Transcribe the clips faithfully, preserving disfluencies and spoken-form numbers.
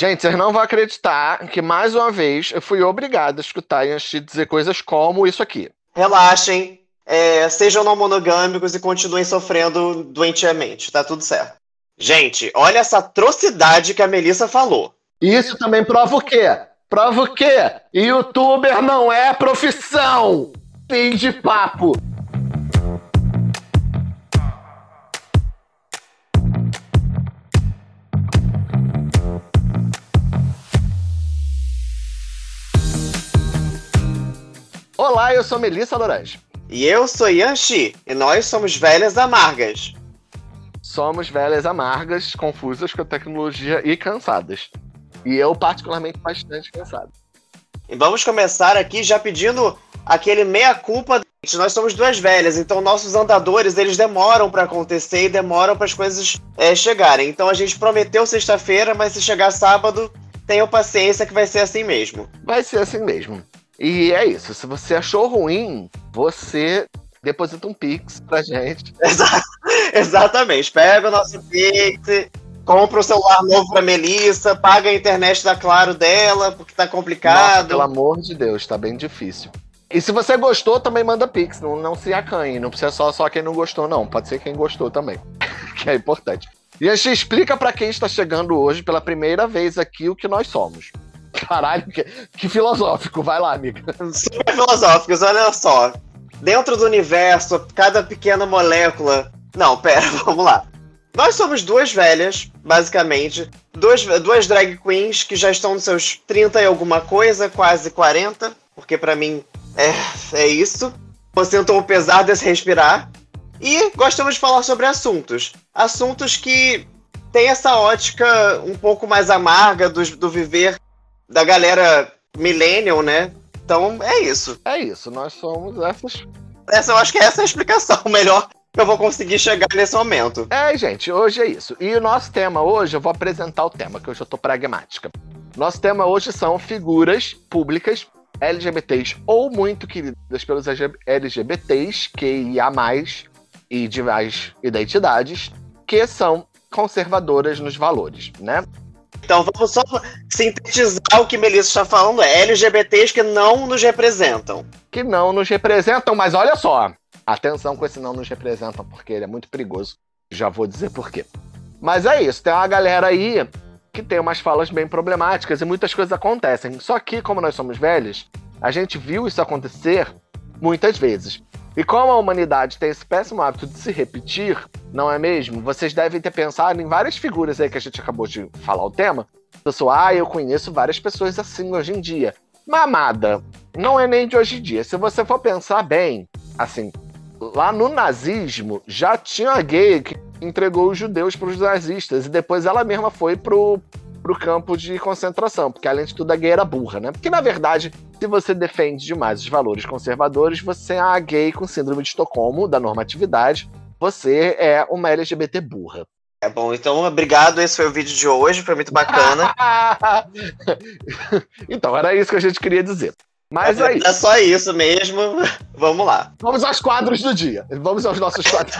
Gente, vocês não vão acreditar que, mais uma vez, eu fui obrigado a escutar Yanxi dizer coisas como isso aqui. Relaxem, é, sejam não monogâmicos e continuem sofrendo doentiamente, tá tudo certo. Gente, olha essa atrocidade que a Melissa falou. Isso também prova o quê? Prova o quê? Youtuber não é profissão! Fim de papo! Olá, eu sou Melissa Lorange. E eu sou Yanxi, e nós somos velhas amargas. Somos velhas amargas, confusas com a tecnologia e cansadas. E eu, particularmente, bastante cansado. E vamos começar aqui já pedindo aquele meia-culpa. Nós somos duas velhas, então nossos andadores, eles demoram pra acontecer e demoram para as coisas é, chegarem. Então a gente prometeu sexta-feira, mas se chegar sábado, tenham paciência que vai ser assim mesmo. Vai ser assim mesmo. E é isso, se você achou ruim, você deposita um Pix pra gente. Exa- Exatamente, pega o nosso Pix, compra um celular novo pra Melissa, paga a internet da Claro dela, porque tá complicado. Nossa, pelo amor de Deus, tá bem difícil. E se você gostou, também manda Pix, não, não se acanhe, não precisa só, só quem não gostou não, pode ser quem gostou também, que é importante. E a gente explica pra quem está chegando hoje pela primeira vez aqui o que nós somos. Caralho, que, que filosófico. Vai lá, amiga. Super filosóficos, olha só. Dentro do universo, cada pequena molécula... Não, pera, vamos lá. Nós somos duas velhas, basicamente. Duas, duas drag queens que já estão nos seus trinta e alguma coisa, quase quarenta. Porque pra mim é, é isso. Sentam o pesar desse respirar. E gostamos de falar sobre assuntos. Assuntos que têm essa ótica um pouco mais amarga do, do viver... da galera millennial, né? Então, é isso. É isso, nós somos essas... Essa, eu acho que essa é a explicação melhor que eu vou conseguir chegar nesse momento. É, gente, hoje é isso. E o nosso tema hoje, eu vou apresentar o tema, que hoje eu tô pragmática. Nosso tema hoje são figuras públicas L G B T s ou muito queridas pelos L G B T s, Q I A mais, e demais identidades, que são conservadoras nos valores, né? Então vamos só sintetizar o que Melissa está falando. É L G B T s que não nos representam. Que não nos representam, mas olha só. Atenção com esse não nos representam, porque ele é muito perigoso. Já vou dizer por quê. Mas é isso, tem uma galera aí que tem umas falas bem problemáticas e muitas coisas acontecem. Só que, como nós somos velhos, a gente viu isso acontecer muitas vezes. E como a humanidade tem esse péssimo hábito de se repetir, não é mesmo? Vocês devem ter pensado em várias figuras aí que a gente acabou de falar o tema. Pessoal, ah, eu conheço várias pessoas assim hoje em dia. Mamada, não é nem de hoje em dia. Se você for pensar bem, assim, lá no nazismo já tinha a gay que entregou os judeus para os nazistas e depois ela mesma foi pro, pro campo de concentração, porque além de tudo a gay era burra, né? Porque na verdade, se você defende demais os valores conservadores, você é a gay com síndrome de Estocolmo, da normatividade, você é uma L G B T burra. É bom, então obrigado, esse foi o vídeo de hoje, foi muito bacana. Então, era isso que a gente queria dizer. Mas é, é isso. É só isso mesmo, vamos lá. Vamos aos quadros do dia, vamos aos nossos quadros.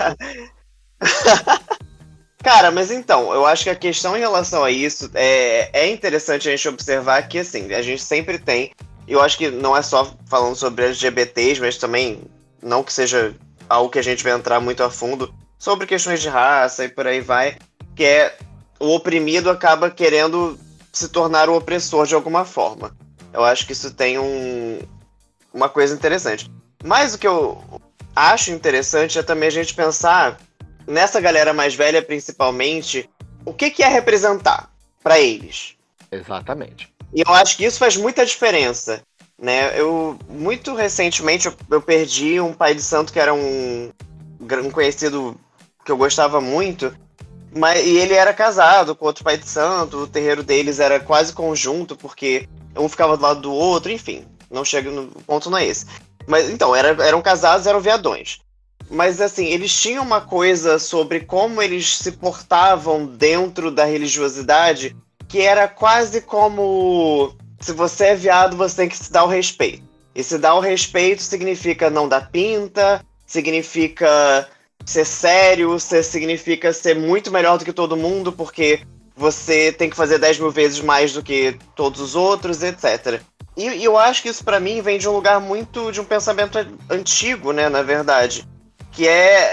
Cara, mas então, eu acho que a questão em relação a isso é, é interessante a gente observar que, assim, a gente sempre tem, eu acho que não é só falando sobre L G B T s, mas também, não que seja algo que a gente vai entrar muito a fundo, sobre questões de raça e por aí vai, que é o oprimido acaba querendo se tornar o opressor de alguma forma. Eu acho que isso tem um, uma coisa interessante. Mas o que eu acho interessante é também a gente pensar nessa galera mais velha, principalmente, o que, que é representar para eles. Exatamente. E eu acho que isso faz muita diferença, né? Eu, muito recentemente, eu, eu perdi um pai de santo que era um, um conhecido que eu gostava muito, mas, e ele era casado com outro pai de santo, o terreiro deles era quase conjunto, porque um ficava do lado do outro, enfim, não chega no o ponto não é esse. Mas então, era, eram casados, eram viadões. Mas assim, eles tinham uma coisa sobre como eles se portavam dentro da religiosidade que era quase como se você é viado, você tem que se dar o respeito. E se dar o respeito significa não dar pinta, significa ser sério, significa ser muito melhor do que todo mundo, porque você tem que fazer dez mil vezes mais do que todos os outros, etcétera. E, e eu acho que isso pra mim vem de um lugar muito, de um pensamento antigo, né, na verdade. Que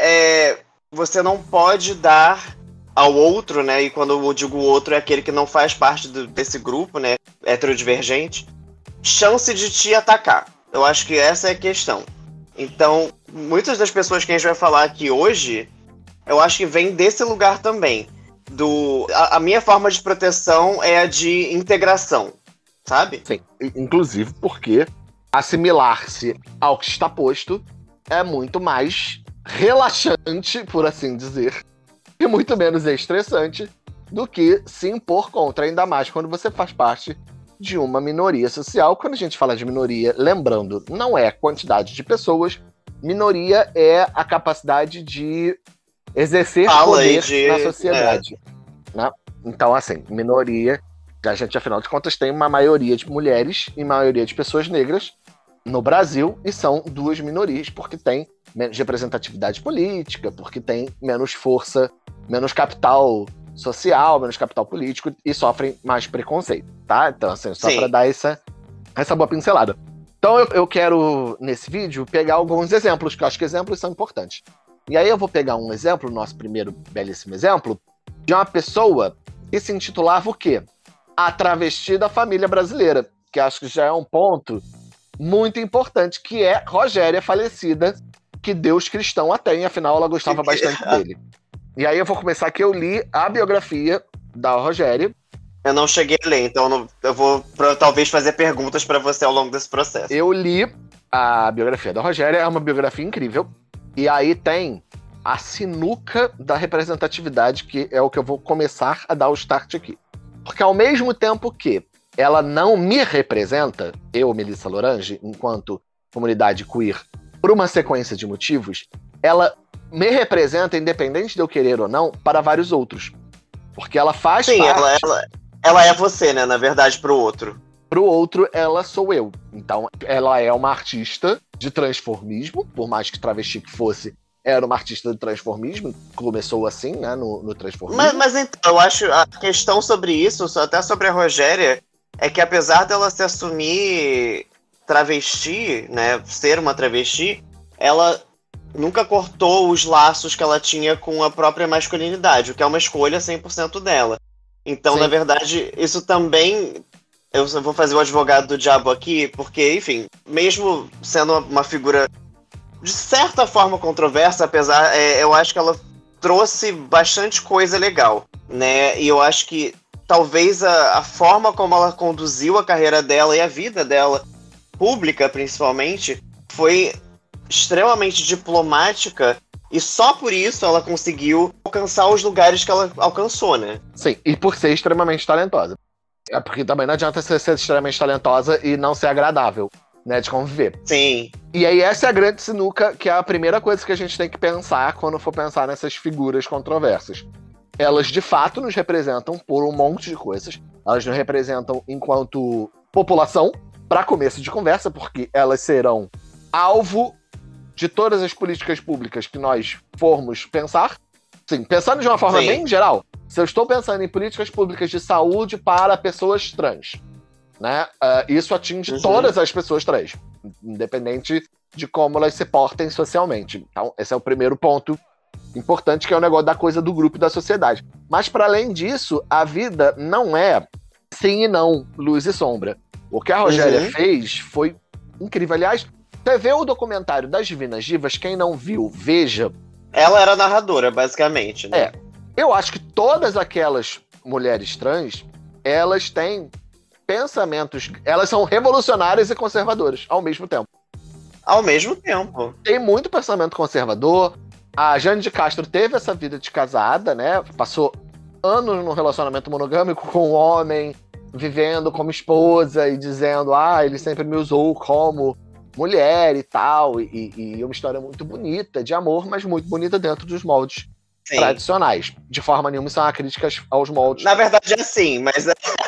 é, é você não pode dar ao outro, né, e quando eu digo outro é aquele que não faz parte do, desse grupo, né, heterodivergente, chance de te atacar. Eu acho que essa é a questão. Então, muitas das pessoas que a gente vai falar aqui hoje, eu acho que vem desse lugar também. Do, a, a minha forma de proteção é a de integração, sabe? Sim, inclusive porque assimilar-se ao que está posto é muito mais relaxante, por assim dizer, e muito menos estressante do que se impor contra, ainda mais quando você faz parte de uma minoria social. Quando a gente fala de minoria, lembrando, não é quantidade de pessoas, minoria é a capacidade de exercer Fala poder de... na sociedade. É. Né? Então, assim, minoria, a gente, afinal de contas, tem uma maioria de mulheres e maioria de pessoas negras no Brasil, e são duas minorias, porque tem menos representatividade política, porque tem menos força, menos capital social, menos capital político, e sofrem mais preconceito, tá? Então, assim, só para dar essa, essa boa pincelada. Então, eu, eu quero, nesse vídeo, pegar alguns exemplos, que eu acho que exemplos são importantes. E aí eu vou pegar um exemplo, nosso primeiro belíssimo exemplo, de uma pessoa que se intitulava o quê? A travesti da família brasileira, que acho que já é um ponto muito importante, que é Rogéria, falecida, que Deus cristão a tem, afinal ela gostava bastante dele. E aí eu vou começar que eu li a biografia da Rogéria. Eu não cheguei a ler, então não, eu vou pra, talvez fazer perguntas para você ao longo desse processo. Eu li a biografia da Rogéria, é uma biografia incrível. E aí tem a sinuca da representatividade, que é o que eu vou começar a dar o start aqui. Porque ao mesmo tempo que ela não me representa, eu, Melissa Lorange, enquanto comunidade queer, por uma sequência de motivos, ela me representa, independente de eu querer ou não, para vários outros. Porque ela faz Sim, parte... ela, ela, ela é você, né? Na verdade, pro outro. Pro outro, ela sou eu. Então, ela é uma artista de transformismo, por mais que travesti que fosse, era uma artista de transformismo, começou assim, né, no, no transformismo. Mas, mas então, eu acho a questão sobre isso, até sobre a Rogéria, é que apesar dela se assumir travesti, né, ser uma travesti, ela nunca cortou os laços que ela tinha com a própria masculinidade, o que é uma escolha cem por cento dela. Então, Sim. na verdade, isso também... Eu vou fazer o advogado do diabo aqui, porque, enfim, mesmo sendo uma figura de certa forma controversa, apesar, é, eu acho que ela trouxe bastante coisa legal, né? E eu acho que talvez a, a forma como ela conduziu a carreira dela e a vida dela, pública principalmente, foi extremamente diplomática, e só por isso ela conseguiu alcançar os lugares que ela alcançou, né? Sim, e por ser extremamente talentosa. É porque também não adianta você ser extremamente talentosa e não ser agradável, né, de conviver. Sim. E aí essa é a grande sinuca, que é a primeira coisa que a gente tem que pensar quando for pensar nessas figuras controversas. Elas, de fato, nos representam por um monte de coisas. Elas nos representam enquanto população, para começo de conversa, porque elas serão alvo de todas as políticas públicas que nós formos pensar. Sim, pensando de uma forma Sim. bem geral, se eu estou pensando em políticas públicas de saúde para pessoas trans, né, uh, isso atinge uhum. todas as pessoas trans, independente de como elas se portem socialmente. Então, esse é o primeiro ponto importante, que é o negócio da coisa do grupo e da sociedade. Mas, para além disso, a vida não é sim e não, luz e sombra. O que a Rogéria uhum. fez foi incrível. Aliás, você vê o documentário das Divinas Divas, quem não viu, veja. Ela era narradora, basicamente, né? É. Eu acho que todas aquelas mulheres trans, elas têm pensamentos... Elas são revolucionárias e conservadoras, ao mesmo tempo. Ao mesmo tempo. Tem muito pensamento conservador. A Jane de Castro teve essa vida de casada, né? Passou anos num relacionamento monogâmico com um homem, vivendo como esposa e dizendo, ah, ele sempre me usou como mulher e tal. E, e uma história muito bonita, de amor, mas muito bonita dentro dos moldes Sim. tradicionais. De forma nenhuma são críticas aos moldes. Na verdade é assim, mas...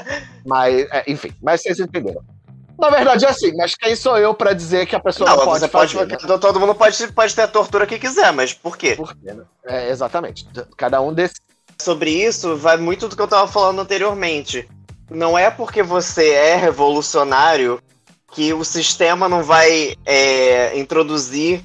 mas é, enfim, mas vocês entenderam. Na verdade é assim, mas quem sou eu pra dizer que a pessoa não, não pode fazer? Pode, né? Todo mundo pode, pode ter a tortura que quiser, mas por quê? Por quê, né? É, exatamente. Cada um sobre isso vai muito do que eu tava falando anteriormente. Não é porque você é revolucionário que o sistema não vai é, introduzir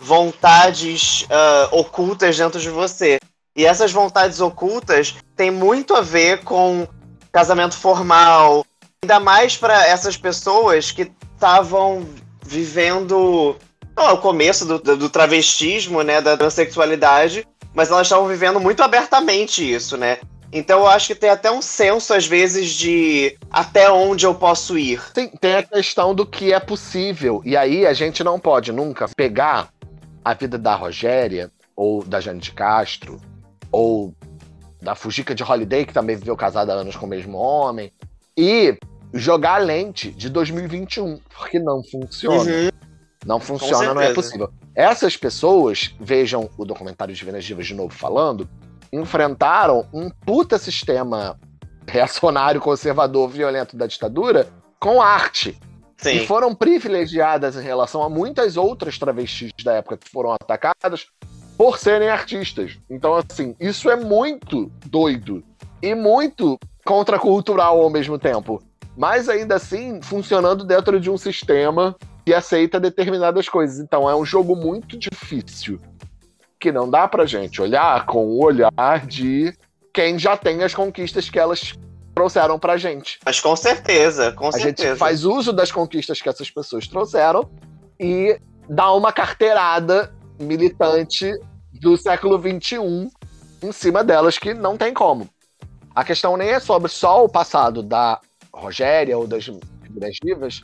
vontades uh, ocultas dentro de você. E essas vontades ocultas têm muito a ver com casamento formal, ainda mais para essas pessoas que estavam vivendo não, o começo do, do travestismo, né, da transexualidade, mas elas estavam vivendo muito abertamente isso, né? Então eu acho que tem até um senso, às vezes, de até onde eu posso ir. Sim, tem a questão do que é possível. E aí a gente não pode nunca pegar a vida da Rogéria, ou da Jane de Castro, ou da Fujica de Holiday, que também viveu casada há anos com o mesmo homem, e jogar a lente de dois mil e vinte e um, porque não funciona. Uhum. Não funciona, não é possível. Essas pessoas, vejam o documentário Divinas Divas de novo falando, enfrentaram um puta sistema reacionário, conservador, violento da ditadura com arte. Sim. E foram privilegiadas em relação a muitas outras travestis da época que foram atacadas por serem artistas. Então, assim, isso é muito doido e muito contracultural ao mesmo tempo. Mas, ainda assim, funcionando dentro de um sistema que aceita determinadas coisas. Então, é um jogo muito difícil, que não dá pra gente olhar com o olhar de quem já tem as conquistas que elas trouxeram pra gente. Mas com certeza, com a certeza. A gente faz uso das conquistas que essas pessoas trouxeram e dá uma carteirada militante do século vinte e um em cima delas, que não tem como. A questão nem é sobre só o passado da Rogéria ou das Divinas Divas,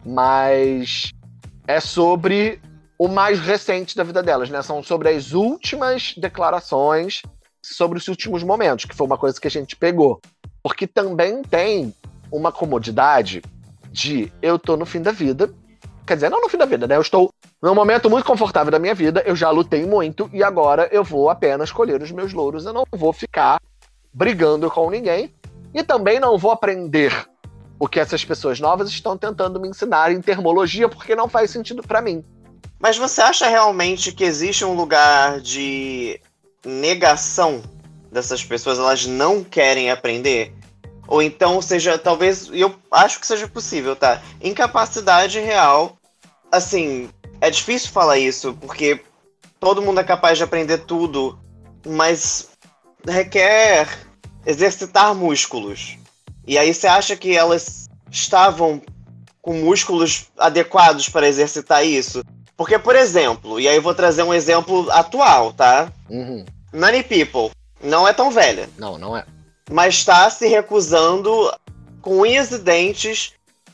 mas é sobre o mais recente da vida delas, né? São sobre as últimas declarações, sobre os últimos momentos, que foi uma coisa que a gente pegou. Porque também tem uma comodidade de eu tô no fim da vida, quer dizer, não no fim da vida, né? Eu estou num momento muito confortável da minha vida, eu já lutei muito e agora eu vou apenas colher os meus louros, eu não vou ficar brigando com ninguém e também não vou aprender o que essas pessoas novas estão tentando me ensinar em termologia, porque não faz sentido pra mim. Mas você acha realmente que existe um lugar de negação dessas pessoas? Elas não querem aprender? Ou então seja, talvez, e eu acho que seja possível, tá? Incapacidade real, assim, é difícil falar isso, porque todo mundo é capaz de aprender tudo, mas requer exercitar músculos. E aí você acha que elas estavam com músculos adequados para exercitar isso? Porque, por exemplo, e aí eu vou trazer um exemplo atual, tá? Uhum. Nanny People não é tão velha. Não, não é. Mas está se recusando com unhas e dentes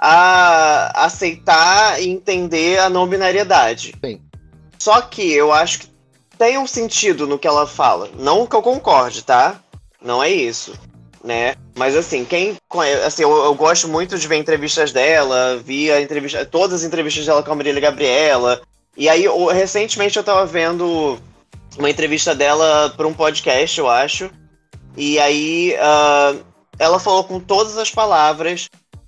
a aceitar e entender a não binariedade. Sim. Só que eu acho que tem um sentido no que ela fala. Não que eu concorde, tá? Não é isso, né? Mas assim, quem conhece, assim, eu, eu gosto muito de ver entrevistas dela, vi a entrevista, todas as entrevistas dela com a Marília Gabriela. E aí, eu, recentemente eu tava vendo uma entrevista dela para um podcast, eu acho. E aí, uh, ela falou com todas as palavras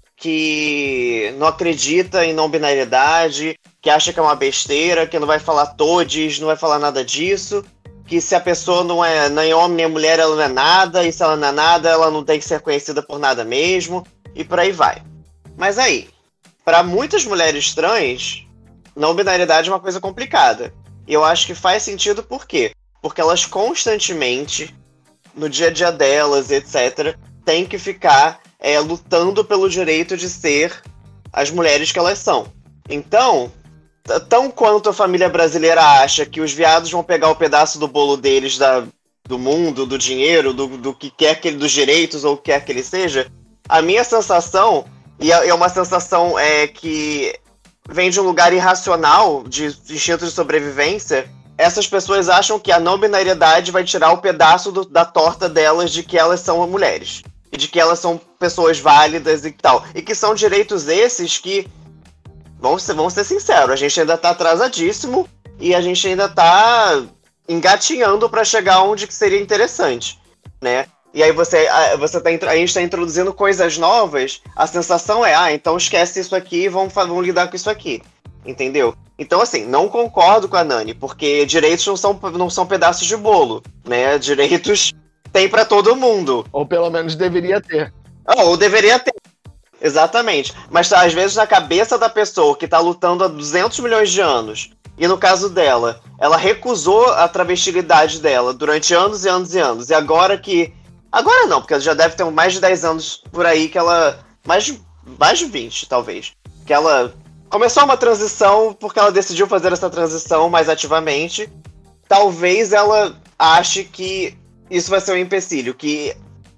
que não acredita em não-binariedade, que acha que é uma besteira, que não vai falar todes, não vai falar nada disso, que se a pessoa não é nem homem nem mulher, ela não é nada, e se ela não é nada, ela não tem que ser conhecida por nada mesmo, e por aí vai. Mas aí, para muitas mulheres trans, não-binariedade é uma coisa complicada. E eu acho que faz sentido por quê? Porque elas constantemente, no dia a dia delas, etcétera, têm que ficar é, lutando pelo direito de ser as mulheres que elas são. Então, tão quanto a família brasileira acha que os viados vão pegar o pedaço do bolo deles, da, do mundo, do dinheiro, do, do que quer que ele, dos direitos ou o que quer que ele seja, a minha sensação, e é uma sensação é, que vem de um lugar irracional, de instinto de sobrevivência, essas pessoas acham que a não-binariedade vai tirar o pedaço do, da torta delas de que elas são mulheres. E de que elas são pessoas válidas e tal. E que são direitos esses que, vamos ser, vamos ser sinceros, a gente ainda tá atrasadíssimo e a gente ainda tá engatinhando para chegar onde que seria interessante, né? E aí você, você tá, a gente tá introduzindo coisas novas, a sensação é, ah, então esquece isso aqui e vamos, vamos lidar com isso aqui. Entendeu? Então, assim, não concordo com a Nani, porque direitos não são, não são pedaços de bolo, né? Direitos tem pra todo mundo. Ou pelo menos deveria ter. Oh, ou deveria ter. Exatamente. Mas às vezes na cabeça da pessoa que tá lutando há duzentos milhões de anos, e no caso dela, ela recusou a travestilidade dela durante anos e anos e anos, e agora que... Agora não, porque ela já deve ter mais de dez anos por aí que ela... Mais de, mais de vinte, talvez. Que ela começou uma transição porque ela decidiu fazer essa transição mais ativamente. Talvez ela ache que isso vai ser um empecilho, que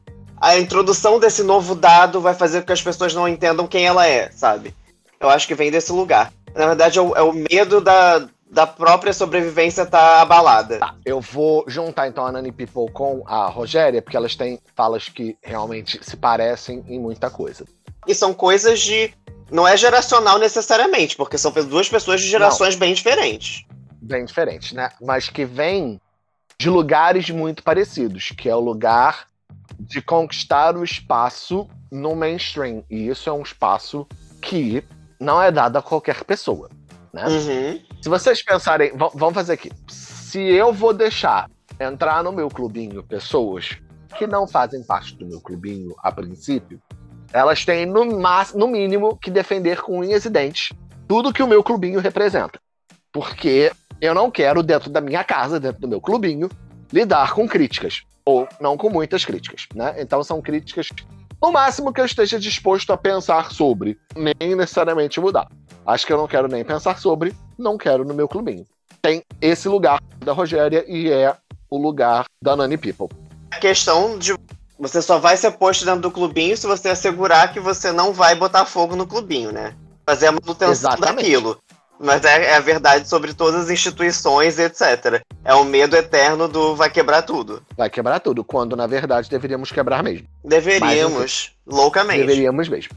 a introdução desse novo dado vai fazer com que as pessoas não entendam quem ela é, sabe? Eu acho que vem desse lugar. Na verdade, é o, é o medo da, da própria sobrevivência estar abalada. Tá, eu vou juntar então a Nani People com a Rogéria, porque elas têm falas que realmente se parecem em muita coisa. E são coisas de... Não é geracional necessariamente, porque são duas pessoas de gerações não. bem diferentes. Bem diferentes, né? Mas que vêm de lugares muito parecidos, que é o lugar de conquistar o espaço no mainstream. E isso é um espaço que não é dado a qualquer pessoa, né? Uhum. Se vocês pensarem... v- Vamos fazer aqui. Se eu vou deixar entrar no meu clubinho pessoas que não fazem parte do meu clubinho a princípio, elas têm no, máximo, no mínimo que defender com unhas e dentes tudo que o meu clubinho representa. Porque eu não quero, dentro da minha casa, dentro do meu clubinho, lidar com críticas. Ou não com muitas críticas, né? Então são críticas, no máximo, que eu esteja disposto a pensar sobre, nem necessariamente mudar. Acho que eu não quero nem pensar sobre, não quero no meu clubinho. Tem esse lugar da Rogéria e é o lugar da Nani People. A questão de... Você só vai ser posto dentro do clubinho se você assegurar que você não vai botar fogo no clubinho, né? Fazer a manutenção Exatamente. daquilo. Mas é, é a verdade sobre todas as instituições, etcétera. É o medo eterno do vai quebrar tudo. Vai quebrar tudo, quando na verdade deveríamos quebrar mesmo. Deveríamos, loucamente. Deveríamos mesmo.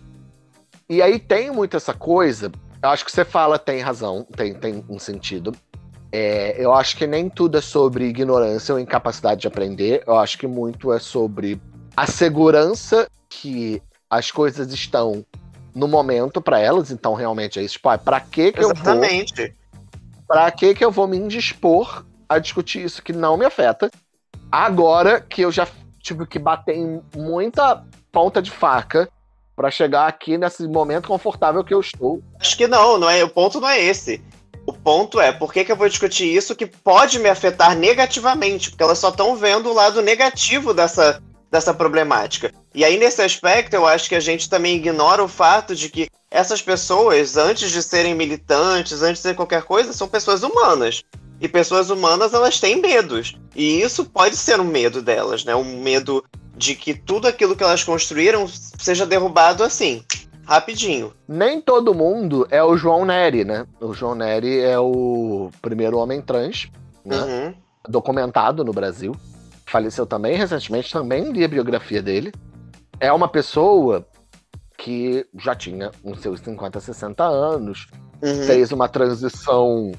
E aí tem muito essa coisa, eu acho que você fala, tem razão, tem, tem um sentido. É, eu acho que nem tudo é sobre ignorância ou incapacidade de aprender, eu acho que muito é sobre a segurança que as coisas estão no momento para elas, então realmente é isso, tipo, ah, pra que que Exatamente. eu vou... Pra que que eu vou me indispor a discutir isso que não me afeta, agora que eu já tive que bater em muita ponta de faca pra chegar aqui nesse momento confortável que eu estou. Acho que não, não é, o ponto não é esse. O ponto é, por que que eu vou discutir isso que pode me afetar negativamente? Porque elas só estão vendo o lado negativo dessa, dessa problemática. E aí, nesse aspecto, eu acho que a gente também ignora o fato de que essas pessoas, antes de serem militantes, antes de ser qualquer coisa, são pessoas humanas. E pessoas humanas, elas têm medos. E isso pode ser um medo delas, né? Um medo de que tudo aquilo que elas construíram seja derrubado assim, rapidinho. Nem todo mundo é o João Nery, né? O João Nery é o primeiro homem trans, né? Uhum. Documentado no Brasil. Faleceu também recentemente, também li a biografia dele. É uma pessoa que já tinha uns seus cinquenta, sessenta anos, Uhum. fez uma transição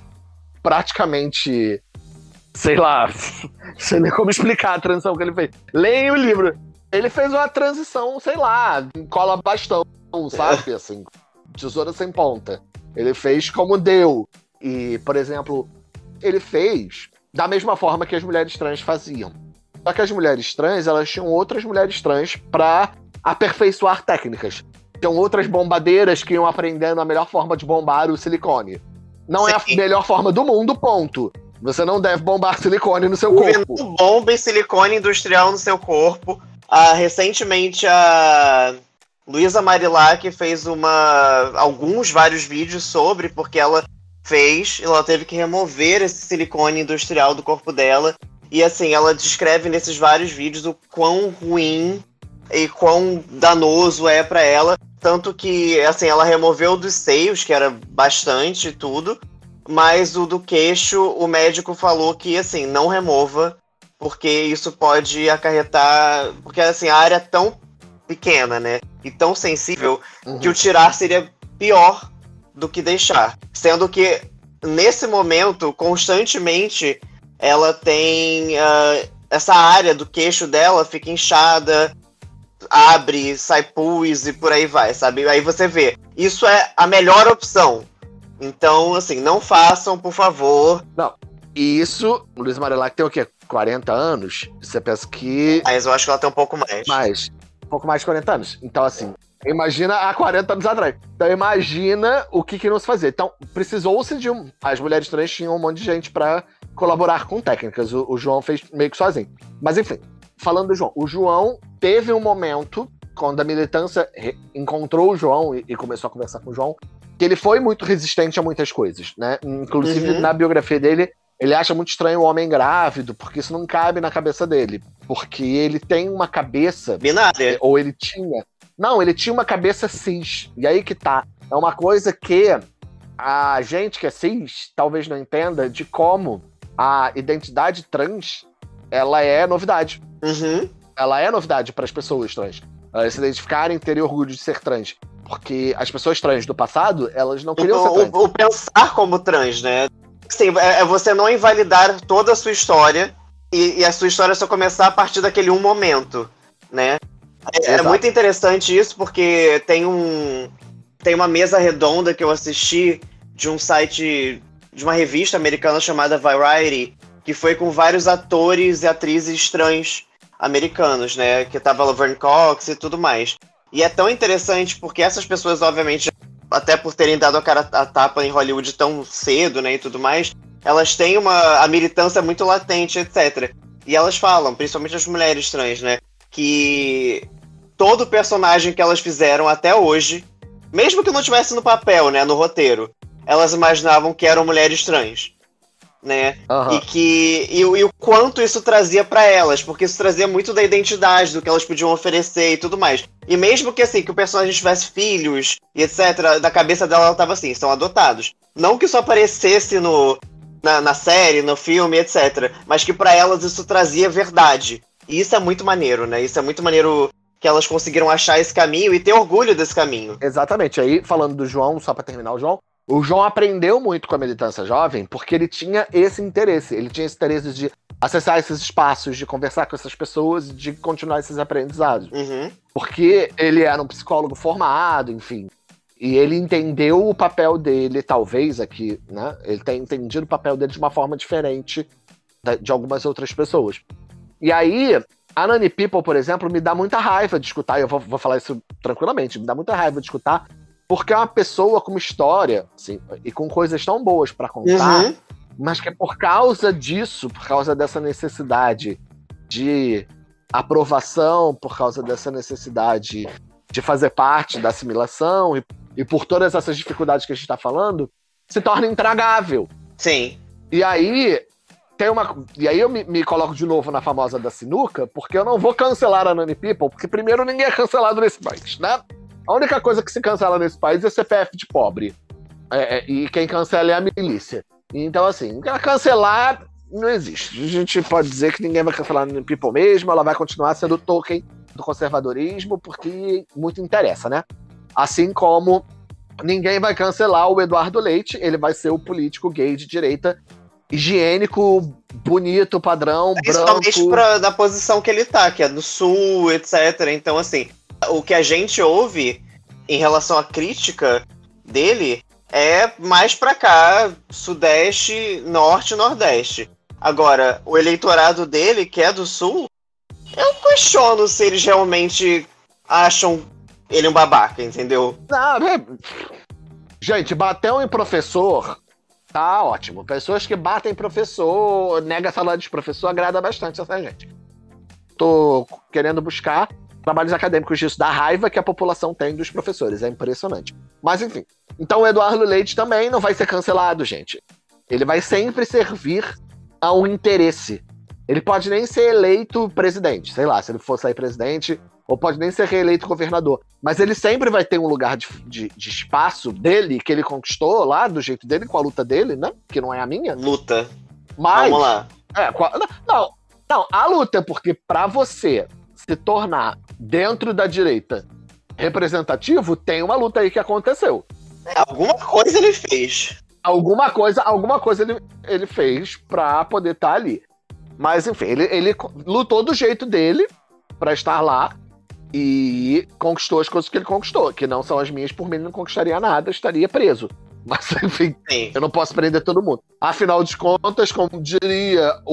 praticamente, sei lá, sei nem como explicar a transição que ele fez. Leia o livro. Ele fez uma transição, sei lá, cola bastão, sabe? Assim, tesoura sem ponta. Ele fez como deu. E, por exemplo, ele fez da mesma forma que as mulheres trans faziam. Só que as mulheres trans, elas tinham outras mulheres trans pra aperfeiçoar técnicas. Tinham outras bombadeiras que iam aprendendo a melhor forma de bombar o silicone. Não Sim. é a melhor forma do mundo, ponto. Você não deve bombar silicone no seu corpo. Não bomba silicone industrial no seu corpo. Ah, recentemente a Luísa Marilac fez uma, alguns, vários vídeos sobre, porque ela fez, ela teve que remover esse silicone industrial do corpo dela. E assim, ela descreve nesses vários vídeos o quão ruim e quão danoso é pra ela. Tanto que, assim, ela removeu dos seios, que era bastante e tudo, mas o do queixo, o médico falou que, assim, não remova, porque isso pode acarretar... Porque, assim, a área é tão pequena, né? E tão sensível, uhum. que o tirar seria pior do que deixar. Sendo que, nesse momento, constantemente, ela tem... Uh, essa área do queixo dela fica inchada, abre, sai pus e por aí vai, sabe? Aí você vê, isso é a melhor opção. Então, assim, não façam, por favor. Não, e isso, o Luísa Marilac tem o quê? quarenta anos, você pensa que... Mas eu acho que ela tem um pouco mais. Mais. Um pouco mais de quarenta anos. Então, assim, imagina há quarenta anos atrás. Então, imagina o que, que não se fazia. Então, precisou-se de um... As mulheres trans tinham um monte de gente pra colaborar com técnicas. O, o João fez meio que sozinho. Mas, enfim, falando do João. O João teve um momento, quando a militância encontrou o João e, e começou a conversar com o João, que ele foi muito resistente a muitas coisas, né? Inclusive, uhum. na biografia dele, ele acha muito estranho o homem grávido, porque isso não cabe na cabeça dele. Porque ele tem uma cabeça... binária. Ou ele tinha... Não, ele tinha uma cabeça cis. E aí que tá. É uma coisa que a gente que é cis talvez não entenda de como a identidade trans, ela é novidade. Uhum. Ela é novidade para as pessoas trans. Elas se identificarem e terem orgulho de ser trans. Porque as pessoas trans do passado, elas não queriam ser trans. O, o pensar como trans, né? Sim, é você não invalidar toda a sua história e, e a sua história só começar a partir daquele um momento, né? É, é muito interessante isso, porque tem um tem uma mesa redonda que eu assisti de um site, de uma revista americana chamada Variety, que foi com vários atores e atrizes trans americanos, né? Que tava Laverne Cox e tudo mais. E é tão interessante porque essas pessoas, obviamente, até por terem dado a cara a tapa em Hollywood tão cedo, né, e tudo mais, elas têm uma a militância muito latente, etcétera. E elas falam, principalmente as mulheres trans, né, que todo personagem que elas fizeram até hoje, mesmo que não tivesse no papel, né, no roteiro, elas imaginavam que eram mulheres trans, né? Uhum. E que e, e o quanto isso trazia pra elas, porque isso trazia muito da identidade, do que elas podiam oferecer e tudo mais. E mesmo que assim, que o personagem tivesse filhos e etcétera, da cabeça dela ela tava assim, são adotados. Não que isso aparecesse no, na, na série, no filme, etcétera, mas que pra elas isso trazia verdade. E isso é muito maneiro, né? Isso é muito maneiro que elas conseguiram achar esse caminho e ter orgulho desse caminho. Exatamente. Aí, falando do João, só pra terminar o João, o João aprendeu muito com a militância jovem porque ele tinha esse interesse. Ele tinha esse interesse de acessar esses espaços, de conversar com essas pessoas, de continuar esses aprendizados. Uhum. Porque ele era um psicólogo formado, enfim. E ele entendeu o papel dele, talvez aqui, né? Ele tem entendido o papel dele de uma forma diferente de algumas outras pessoas. E aí, a Nani People, por exemplo, me dá muita raiva de escutar, e eu vou, vou falar isso tranquilamente, me dá muita raiva de escutar, porque é uma pessoa com uma história, assim, e com coisas tão boas pra contar, uhum. mas que é por causa disso, por causa dessa necessidade de aprovação, por causa dessa necessidade de fazer parte da assimilação, e, e por todas essas dificuldades que a gente tá falando, se torna intragável. Sim. E aí, tem uma, e aí eu me, me coloco de novo na famosa da sinuca, porque eu não vou cancelar a Nani People, porque primeiro ninguém é cancelado nesse país, né? A única coisa que se cancela nesse país é C P F de pobre. É, é, e quem cancela é a milícia. Então, assim, cancelar não existe. A gente pode dizer que ninguém vai cancelar a Nani People mesmo, ela vai continuar sendo o token do conservadorismo, porque muito interessa, né? Assim como ninguém vai cancelar o Eduardo Leite, ele vai ser o político gay de direita, higiênico, bonito, padrão, principalmente branco. Pra, da posição que ele tá, que é do sul, etcétera. Então, assim, o que a gente ouve em relação à crítica dele é mais pra cá, sudeste, norte, nordeste. Agora, o eleitorado dele, que é do sul, eu questiono se eles realmente acham ele um babaca, entendeu? Não, é... Gente, bateu em professor, tá ótimo. Pessoas que batem professor, nega salário de professor, agrada bastante essa gente. Tô querendo buscar trabalhos acadêmicos disso, da raiva que a população tem dos professores. É impressionante. Mas, enfim. Então, o Eduardo Leite também não vai ser cancelado, gente. Ele vai sempre servir a um interesse. Ele pode nem ser eleito presidente, sei lá, se ele for sair presidente, ou pode nem ser reeleito governador. Mas ele sempre vai ter um lugar de, de, de espaço dele, que ele conquistou lá, do jeito dele, com a luta dele, né? Que não é a minha. Luta. Mas, vamos lá. É, não, não, a luta, porque pra você se tornar dentro da direita representativo, tem uma luta aí que aconteceu. É, alguma coisa ele fez. Alguma coisa, alguma coisa ele, ele fez pra poder estar ali. Mas, enfim, ele, ele lutou do jeito dele pra estar lá e conquistou as coisas que ele conquistou, que não são as minhas, por mim ele não conquistaria nada, estaria preso. Mas, enfim, Sim. eu não posso prender todo mundo. Afinal de contas, como diria o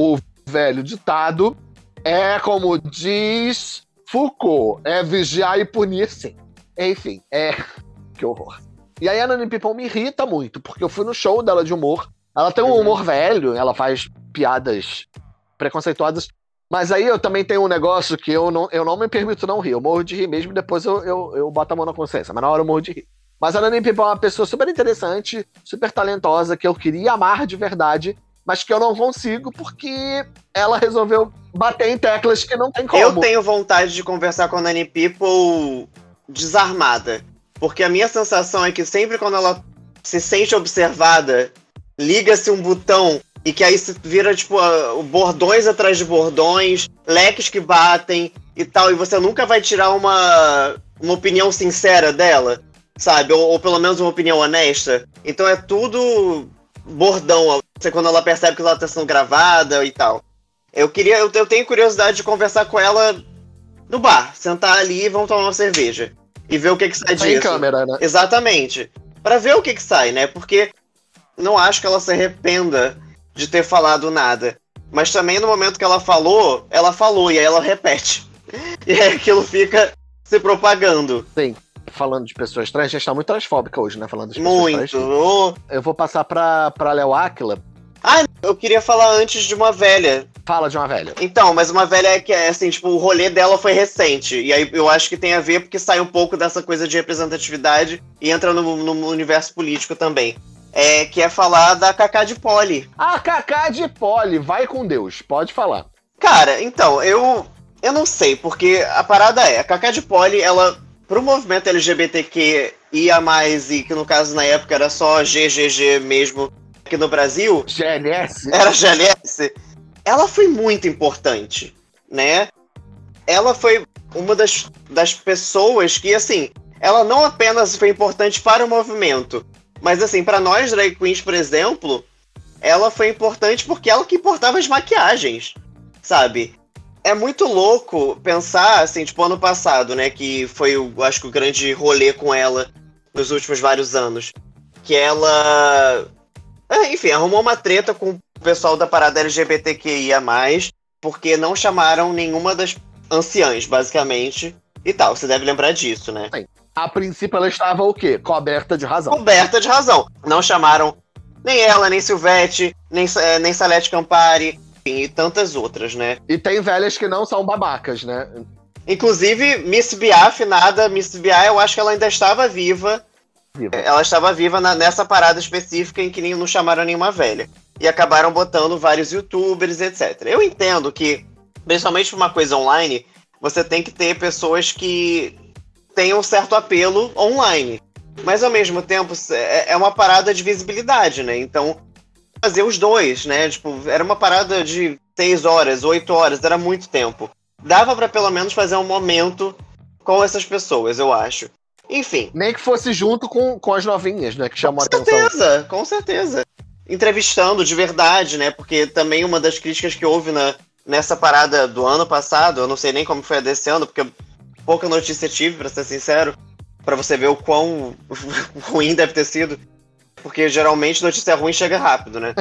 velho ditado é como diz Foucault, é vigiar e punir sim. Enfim, é... que horror. E aí a Nani Pipão me irrita muito, porque eu fui no show dela de humor. Ela tem um humor velho, ela faz piadas preconceituosas, mas aí eu também tenho um negócio que eu não, eu não me permito não rir. Eu morro de rir mesmo, depois eu, eu, eu boto a mão na consciência, mas na hora eu morro de rir. Mas a Nani Pipão é uma pessoa super interessante, super talentosa, que eu queria amar de verdade, mas que eu não consigo porque ela resolveu bater em teclas que não tem como. Eu tenho vontade de conversar com a Nani People desarmada, porque a minha sensação é que sempre quando ela se sente observada, liga-se um botão e que aí se vira, tipo, uh, bordões atrás de bordões, leques que batem e tal, e você nunca vai tirar uma, uma opinião sincera dela, sabe? Ou, ou pelo menos uma opinião honesta. Então é tudo bordão, quando ela percebe que ela tá sendo gravada e tal. Eu queria, eu, eu tenho curiosidade de conversar com ela no bar, sentar ali e vamos tomar uma cerveja. E ver o que que sai disso. Sem câmera, né? Exatamente. Pra ver o que que sai, né? Porque não acho que ela se arrependa de ter falado nada. Mas também no momento que ela falou, ela falou e aí ela repete. E aí aquilo fica se propagando. Sim. Falando de pessoas trans, a gente tá muito transfóbica hoje, né? Falando de pessoas Muito. trans. Eu vou passar pra, pra Léo Áquila. Ah, eu queria falar antes de uma velha. Fala de uma velha. Então, mas uma velha que é assim, tipo, o rolê dela foi recente. E aí eu acho que tem a ver porque sai um pouco dessa coisa de representatividade e entra no, no universo político também. É, que é falar da Cacá de Poli. Ah, Cacá de Poli, vai com Deus, pode falar. Cara, então, eu, eu não sei, porque a parada é, a Cacá de Poli, ela, pro movimento L G B T Q I A mais, e que no caso na época era só G G G mesmo, aqui no Brasil... G L S? Era G L S. Ela foi muito importante, né? Ela foi uma das, das pessoas que, assim, ela não apenas foi importante para o movimento, mas, assim, para nós drag queens, por exemplo, ela foi importante porque ela que importava as maquiagens, sabe? É muito louco pensar, assim, tipo, ano passado, né, que foi, o, acho que o grande rolê com ela nos últimos vários anos, que ela... Enfim, arrumou uma treta com o pessoal da parada L G B T Q I A mais, porque não chamaram nenhuma das anciãs, basicamente, e tal. Você deve lembrar disso, né? Sim. A princípio ela estava o quê? Coberta de razão. Coberta de razão. Não chamaram nem ela, nem Silvete, nem, nem Salete Campari, enfim, e tantas outras, né? E tem velhas que não são babacas, né? Inclusive, Miss Biá, afinada, Miss Biá, eu acho que ela ainda estava viva. Viva. Ela estava viva na, nessa parada específica em que nem, não chamaram nenhuma velha. E acabaram botando vários youtubers, etcétera. Eu entendo que, principalmente para uma coisa online, você tem que ter pessoas que tenham um certo apelo online. Mas, ao mesmo tempo, é, é uma parada de visibilidade, né? Então, fazer os dois, né? Tipo, era uma parada de seis horas, oito horas, era muito tempo. Dava para pelo menos fazer um momento com essas pessoas, eu acho. Enfim. Nem que fosse junto com, com as novinhas, né? Que chamam a atenção. Com certeza, com certeza. Entrevistando de verdade, né? Porque também uma das críticas que houve na, nessa parada do ano passado, eu não sei nem como foi a desse ano, porque pouca notícia tive, pra ser sincero, pra você ver o quão ruim deve ter sido. Porque geralmente notícia ruim chega rápido, né?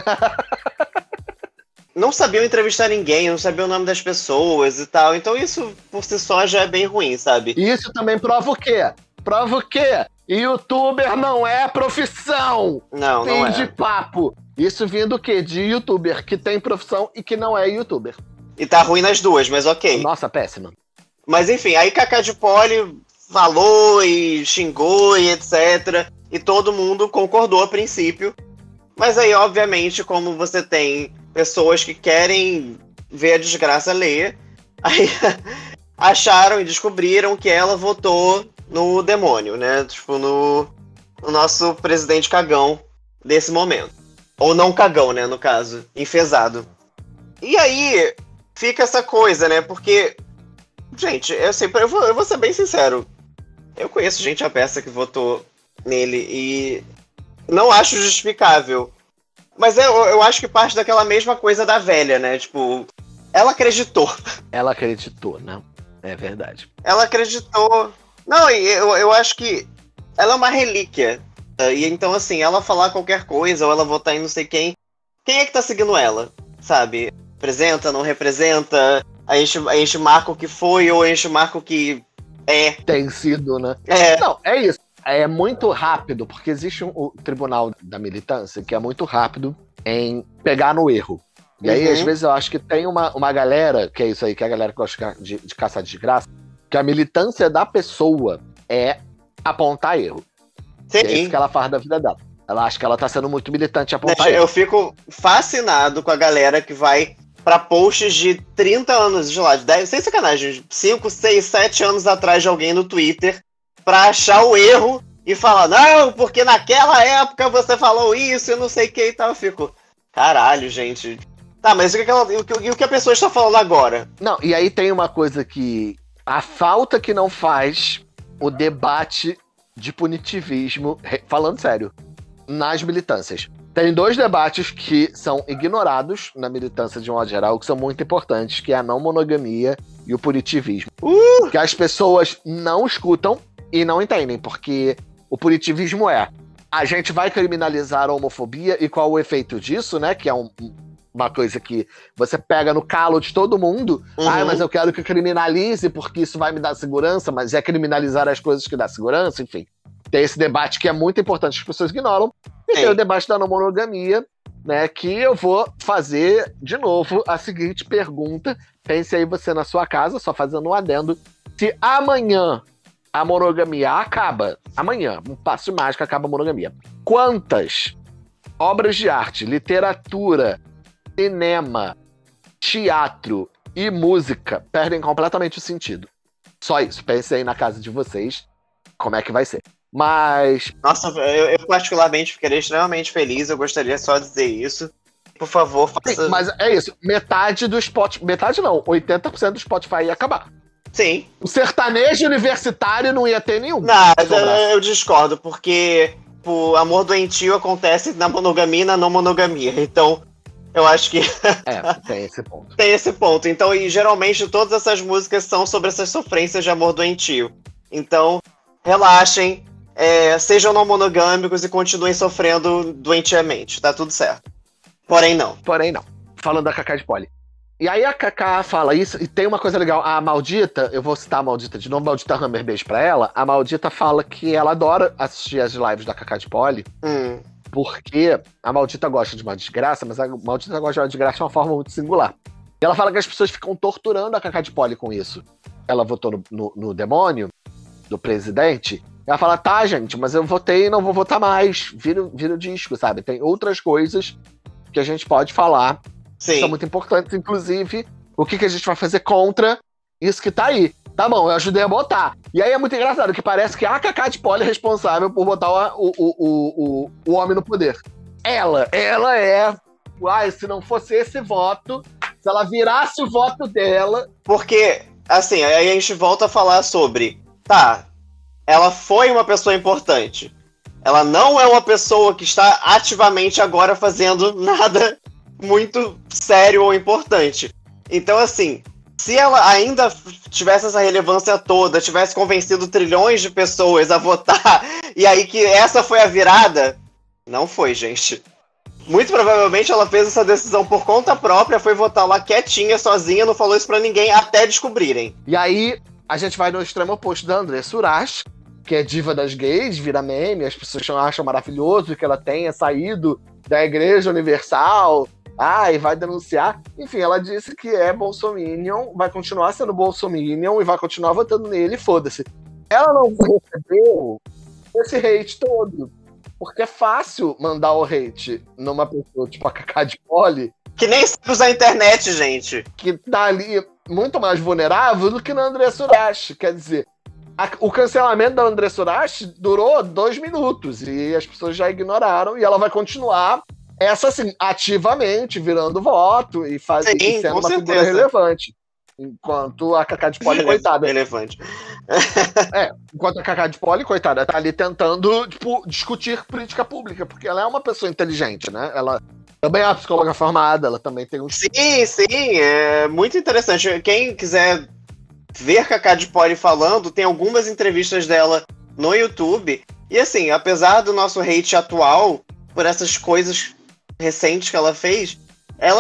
Não sabiam entrevistar ninguém, não sabiam o nome das pessoas e tal. Então isso, por si só, já é bem ruim, sabe? Isso também prova o quê? Prova o quê? Youtuber não é profissão! Não, Fim não é. de papo. Isso vindo do quê? De youtuber que tem profissão e que não é youtuber. E tá ruim nas duas, mas ok. Nossa, péssima. Mas enfim, aí Cacá de Poli falou e xingou e etcétera. E todo mundo concordou a princípio. Mas aí, obviamente, como você tem pessoas que querem ver a desgraça alheia, aí acharam e descobriram que ela votou no demônio, né? Tipo, no, no nosso presidente cagão desse momento. Ou não cagão, né, no caso, enfesado. E aí fica essa coisa, né? Porque, gente, eu sempre eu vou, eu vou ser bem sincero. Eu conheço gente a peça que votou nele e não acho justificável. Mas eu, eu acho que parte daquela mesma coisa da velha, né? Tipo, ela acreditou. Ela acreditou, né? É verdade. Ela acreditou. Não, eu, eu acho que ela é uma relíquia. E então, assim, ela falar qualquer coisa ou ela votar em não sei quem, quem é que tá seguindo ela, sabe? representa, não representa, a gente, a gente marca o que foi ou a gente marca o que é. Tem sido, né? É. Não, é isso. É muito rápido, porque existe um, o tribunal da militância que é muito rápido em pegar no erro. E aí, Uhum. às vezes, eu acho que tem uma, uma galera, que é isso aí, que é a galera que gosta de, de caçar desgraça, que a militância da pessoa é apontar erro. Sim. E é isso que ela faz da vida dela. Ela acha que ela tá sendo muito militante em apontar Eu erro. fico fascinado com a galera que vai pra posts de trinta anos, de lá, de dez, sem sacanagem, cinco, seis, sete anos atrás de alguém no Twitter, pra achar o erro e falar, não, porque naquela época você falou isso e não sei o que e tal. Eu fico, caralho, gente. Tá, mas o que, ela, o, que, o que a pessoa está falando agora? Não, e aí tem uma coisa que... A falta que não faz o debate de punitivismo, falando sério, nas militâncias. Tem dois debates que são ignorados na militância de um modo geral, que são muito importantes, que é a não monogamia e o punitivismo. Uh! Que as pessoas não escutam e não entendem, porque o punitivismo é a gente vai criminalizar a homofobia e qual o efeito disso, né? Que é um, uma coisa que você pega no calo de todo mundo. Uhum. Ah, mas eu quero que criminalize porque isso vai me dar segurança, mas é criminalizar as coisas que dá segurança, enfim. Tem esse debate que é muito importante, as pessoas ignoram. E Sim. tem o debate da não monogamia, né? Que eu vou fazer de novo a seguinte pergunta. Pense aí você na sua casa, só fazendo um adendo. Se amanhã a monogamia acaba, amanhã, um passo mágico, acaba a monogamia. Quantas obras de arte, literatura, cinema, teatro e música perdem completamente o sentido? Só isso. Pense aí na casa de vocês como é que vai ser. Mas... Nossa, eu, eu particularmente ficaria extremamente feliz, eu gostaria só de dizer isso. Por favor, faça... Sim, mas é isso, metade do Spotify... Metade não, oitenta por cento do Spotify ia acabar. Sim. O sertanejo universitário não ia ter nenhum. Não, eu, eu discordo, porque o amor doentio acontece na monogamia e na não monogamia. Então, eu acho que... É, tem esse ponto. Tem esse ponto. Então, e geralmente todas essas músicas são sobre essas sofrências de amor doentio. Então, relaxem. É, sejam não monogâmicos e continuem sofrendo doentiamente, tá tudo certo. Porém, não. Porém, não. Falando da Cacá de Poli. E aí a Cacá fala isso, e tem uma coisa legal. A Maldita, eu vou citar a Maldita de novo, Maldita Hammer, beijo pra ela. A Maldita fala que ela adora assistir as lives da Cacá de Poli, Hum. porque a Maldita gosta de uma desgraça, mas a Maldita gosta de uma desgraça de uma forma muito singular. E ela fala que as pessoas ficam torturando a Cacá de Poli com isso. Ela votou no, no, no demônio do presidente. Ela fala, tá, gente, mas eu votei e não vou votar mais. Vira, vira o disco, sabe? Tem outras coisas que a gente pode falar Sim. que são muito importantes, inclusive o que, que a gente vai fazer contra isso que tá aí. Tá bom, eu ajudei a botar. E aí é muito engraçado, que parece que a Cacá de Poli é responsável por botar o, o, o, o, o homem no poder. Ela, ela é... Uai, se não fosse esse voto, se ela virasse o voto dela... Porque, assim, aí a gente volta a falar sobre... Tá... Ela foi uma pessoa importante. Ela não é uma pessoa que está ativamente agora fazendo nada muito sério ou importante. Então, assim, se ela ainda tivesse essa relevância toda, tivesse convencido trilhões de pessoas a votar, e aí que essa foi a virada, não foi, gente. Muito provavelmente ela fez essa decisão por conta própria, foi votar lá quietinha, sozinha, não falou isso pra ninguém, até descobrirem. E aí, a gente vai no extremo oposto da André Suraz, que é diva das gays, vira meme, as pessoas acham maravilhoso que ela tenha saído da Igreja Universal, ah, e vai denunciar. Enfim, ela disse que é bolsominion, vai continuar sendo bolsominion e vai continuar votando nele, foda-se. Ela não recebeu esse hate todo, porque é fácil mandar o hate numa pessoa tipo a Cacá de Poli, que nem sabe usar a internet, gente. Que tá ali muito mais vulnerável do que na André Suraz. Quer dizer, a, o cancelamento da André Suraz durou dois minutos e as pessoas já ignoraram, e ela vai continuar, essa assim, ativamente, virando voto e, faz, Sim, e sendo com uma certeza. figura relevante. Enquanto a Cacá de Poli, coitada. Relevante. É, enquanto a Cacá de Poli, coitada, tá ali tentando, tipo, discutir política pública, porque ela é uma pessoa inteligente, né? Ela também é uma psicóloga formada, ela também tem um... Sim, sim, é muito interessante. Quem quiser ver Cacá de Poli falando, tem algumas entrevistas dela no YouTube. E assim, apesar do nosso hate atual, por essas coisas recentes que ela fez, ela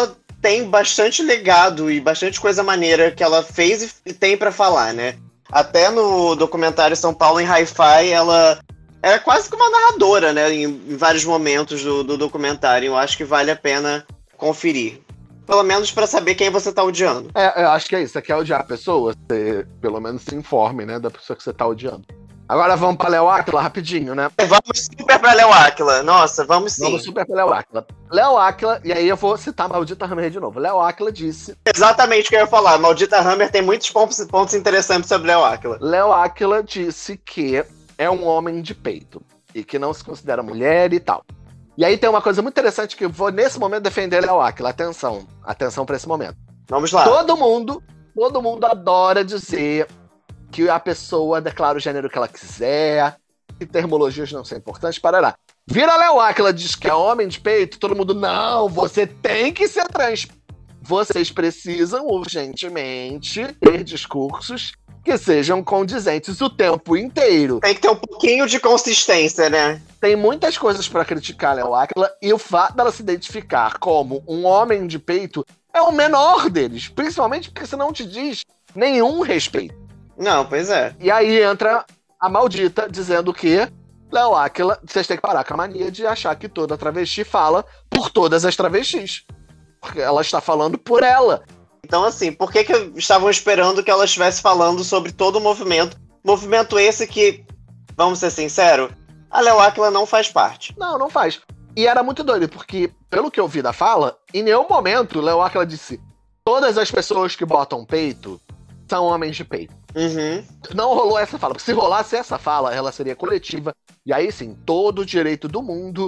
tem bastante legado e bastante coisa maneira que ela fez e tem pra falar, né? Até no documentário São Paulo em Hi-Fi, ela é quase que uma narradora, né? Em, em vários momentos do, do documentário. Eu acho que vale a pena conferir. Pelo menos pra saber quem você tá odiando. É, eu acho que é isso. Você quer odiar a pessoa, você pelo menos se informe, né, da pessoa que você tá odiando. Agora vamos pra Léo Áquila rapidinho, né? Vamos super pra Léo Áquila. Nossa, vamos sim. Vamos super pra Léo Áquila. Léo Áquila, e aí eu vou citar a Maldita Hammer de novo. Léo Áquila disse... Exatamente o que eu ia falar. Maldita Hammer tem muitos pontos, pontos interessantes sobre Léo Áquila. Léo Áquila disse que é um homem de peito. E que não se considera mulher e tal. E aí tem uma coisa muito interessante que eu vou, nesse momento, defender Léo Áquila. Atenção. Atenção pra esse momento. Vamos lá. Todo mundo, todo mundo adora dizer que a pessoa declara o gênero que ela quiser, que termologias não são importantes, parará. Vira Léo Áquila, diz que é homem de peito, todo mundo, não, você tem que ser trans. Vocês precisam, urgentemente, ter discursos que sejam condizentes o tempo inteiro. Tem que ter um pouquinho de consistência, né? Tem muitas coisas pra criticar Léo Áquila, e o fato dela se identificar como um homem de peito é o menor deles, principalmente porque você não te diz nenhum respeito. Não, pois é. E aí entra a maldita dizendo que Léo Áquila, vocês têm que parar com a mania de achar que toda travesti fala por todas as travestis. Porque ela está falando por ela. Então, assim, por que, que estavam esperando que ela estivesse falando sobre todo o movimento? Movimento esse que, vamos ser sinceros, a Léo Áquila não faz parte. Não, não faz. E era muito doido, porque, pelo que eu vi da fala, em nenhum momento Léo Áquila disse: todas as pessoas que botam peito são homens de peito. Uhum. Não rolou essa fala, porque se rolasse essa fala, ela seria coletiva. E aí sim, todo o direito do mundo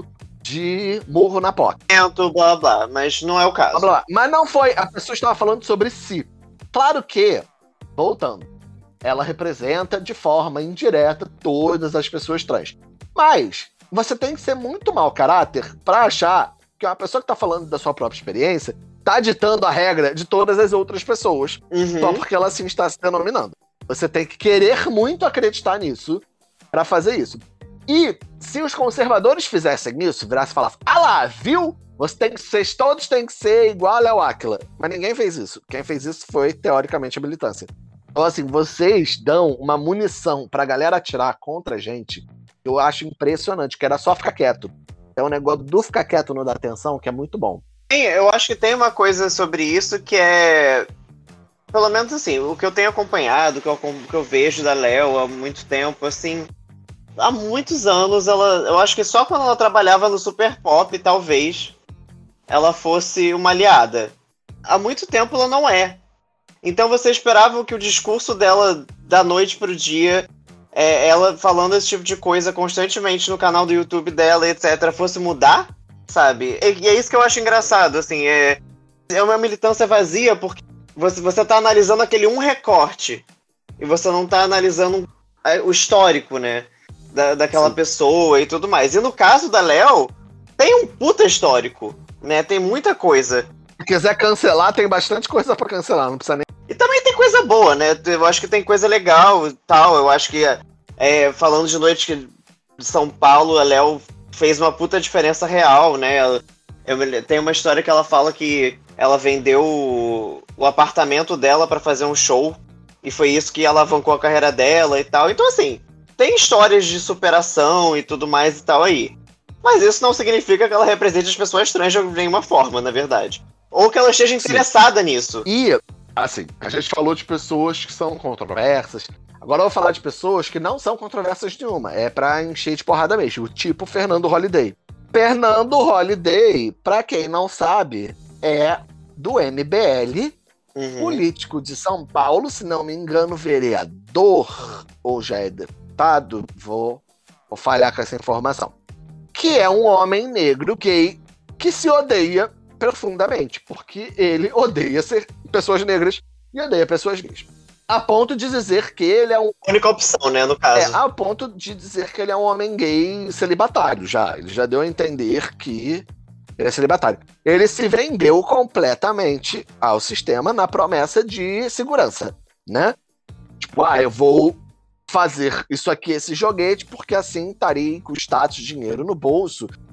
de murro na porta. Blá, blá, mas não é o caso. Blá, blá. Mas não foi, a pessoa estava falando sobre si. Claro que, voltando, ela representa de forma indireta todas as pessoas trans. Mas você tem que ser muito mau caráter para achar que uma pessoa que tá falando da sua própria experiência tá ditando a regra de todas as outras pessoas, uhum. só porque ela assim está se denominando. Você tem que querer muito acreditar nisso para fazer isso. E se os conservadores fizessem isso, virassem e falassem: ah lá, viu? Você tem que, vocês todos têm que ser igual a Léo Áquila. Mas ninguém fez isso. Quem fez isso foi, teoricamente, a militância. Então, assim, vocês dão uma munição pra galera atirar contra a gente, que eu acho impressionante, que era só ficar quieto. É um negócio do ficar quieto no dar atenção, que é muito bom. Sim, eu acho que tem uma coisa sobre isso que é... Pelo menos, assim, o que eu tenho acompanhado, o que eu, que eu vejo da Léo há muito tempo, assim... Há muitos anos, ela, eu acho que só quando ela trabalhava no Super Pop, talvez, ela fosse uma aliada. Há muito tempo ela não é. Então você esperava que o discurso dela, da noite pro dia, é, ela falando esse tipo de coisa constantemente no canal do YouTube dela, etcétera, fosse mudar, sabe? E, e é isso que eu acho engraçado, assim, é, é uma militância vazia, porque você, você tá analisando aquele um recorte, e você não tá analisando o histórico, né? Da, daquela Sim. pessoa e tudo mais. E no caso da Léo, tem um puta histórico, né? Tem muita coisa. Se quiser cancelar, tem bastante coisa pra cancelar, não precisa nem... E também tem coisa boa, né? Eu acho que tem coisa legal e tal. Eu acho que, é, falando de Noite de São Paulo, a Léo fez uma puta diferença real, né? Eu, tem uma história que ela fala que ela vendeu o, o apartamento dela pra fazer um show, e foi isso que alavancou a carreira dela e tal. Então, assim... Tem histórias de superação e tudo mais e tal aí. Mas isso não significa que ela represente as pessoas trans de nenhuma forma, na verdade. Ou que ela esteja interessada Sim. nisso. E, assim, a gente falou de pessoas que são controversas. Agora eu vou falar de pessoas que não são controversas nenhuma. É pra encher de porrada mesmo. Tipo Fernando Holliday. Fernando Holliday, pra quem não sabe, é do M B L, uhum. político de São Paulo, se não me engano, vereador, ou já é deputado, vou, vou falhar com essa informação. Que é um homem negro gay que se odeia profundamente, porque ele odeia ser pessoas negras e odeia pessoas gays. A ponto de dizer que ele é um... única opção, né, no caso. É, a ponto de dizer que ele é um homem gay celibatário, já. Ele já deu a entender que ele é celibatário. Ele se vendeu completamente ao sistema na promessa de segurança, né? Tipo, ah, eu vou fazer isso aqui, esse joguete, porque assim estarei com status, dinheiro no bolso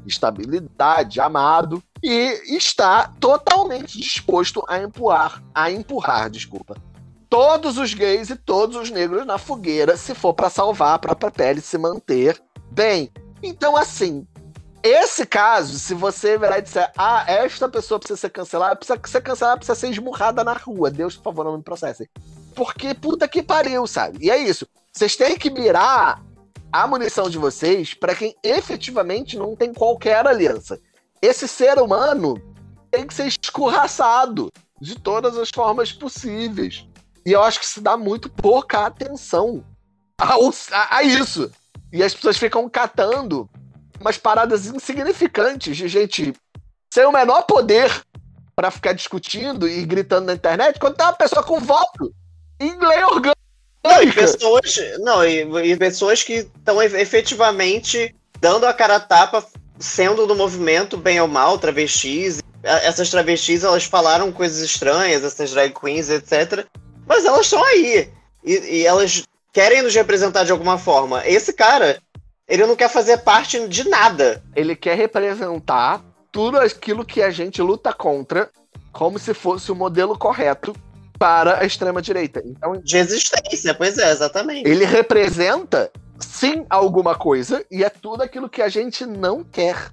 estabilidade, amado, e está totalmente disposto a empurrar, a empurrar, desculpa, todos os gays e todos os negros na fogueira, se for para salvar a própria pele e se manter bem. Então, assim, esse caso, se você virar e disser, ah, esta pessoa precisa ser cancelada, precisa ser cancelada, precisa ser esmurrada na rua. Deus, por favor, não me processem. Porque puta que pariu, sabe? E é isso. Vocês têm que mirar a munição de vocês para quem efetivamente não tem qualquer aliança. Esse ser humano tem que ser escorraçado de todas as formas possíveis. E eu acho que se dá muito pouca atenção a, a, a isso. E as pessoas ficam catando umas paradas insignificantes de gente sem o menor poder para ficar discutindo e gritando na internet, quando tem uma pessoa com voto em lei orgânica. Não, e pessoas, não, e, e pessoas que estão efetivamente dando a cara a tapa, sendo do movimento, bem ou mal, travestis. Essas travestis, elas falaram coisas estranhas, essas drag queens, etcétera. Mas elas estão aí. E, e elas querem nos representar de alguma forma. Esse cara, ele não quer fazer parte de nada. Ele quer representar tudo aquilo que a gente luta contra, como se fosse o modelo correto para a extrema-direita. Então, de existência, pois é, exatamente. Ele representa, sim, alguma coisa, e é tudo aquilo que a gente não quer.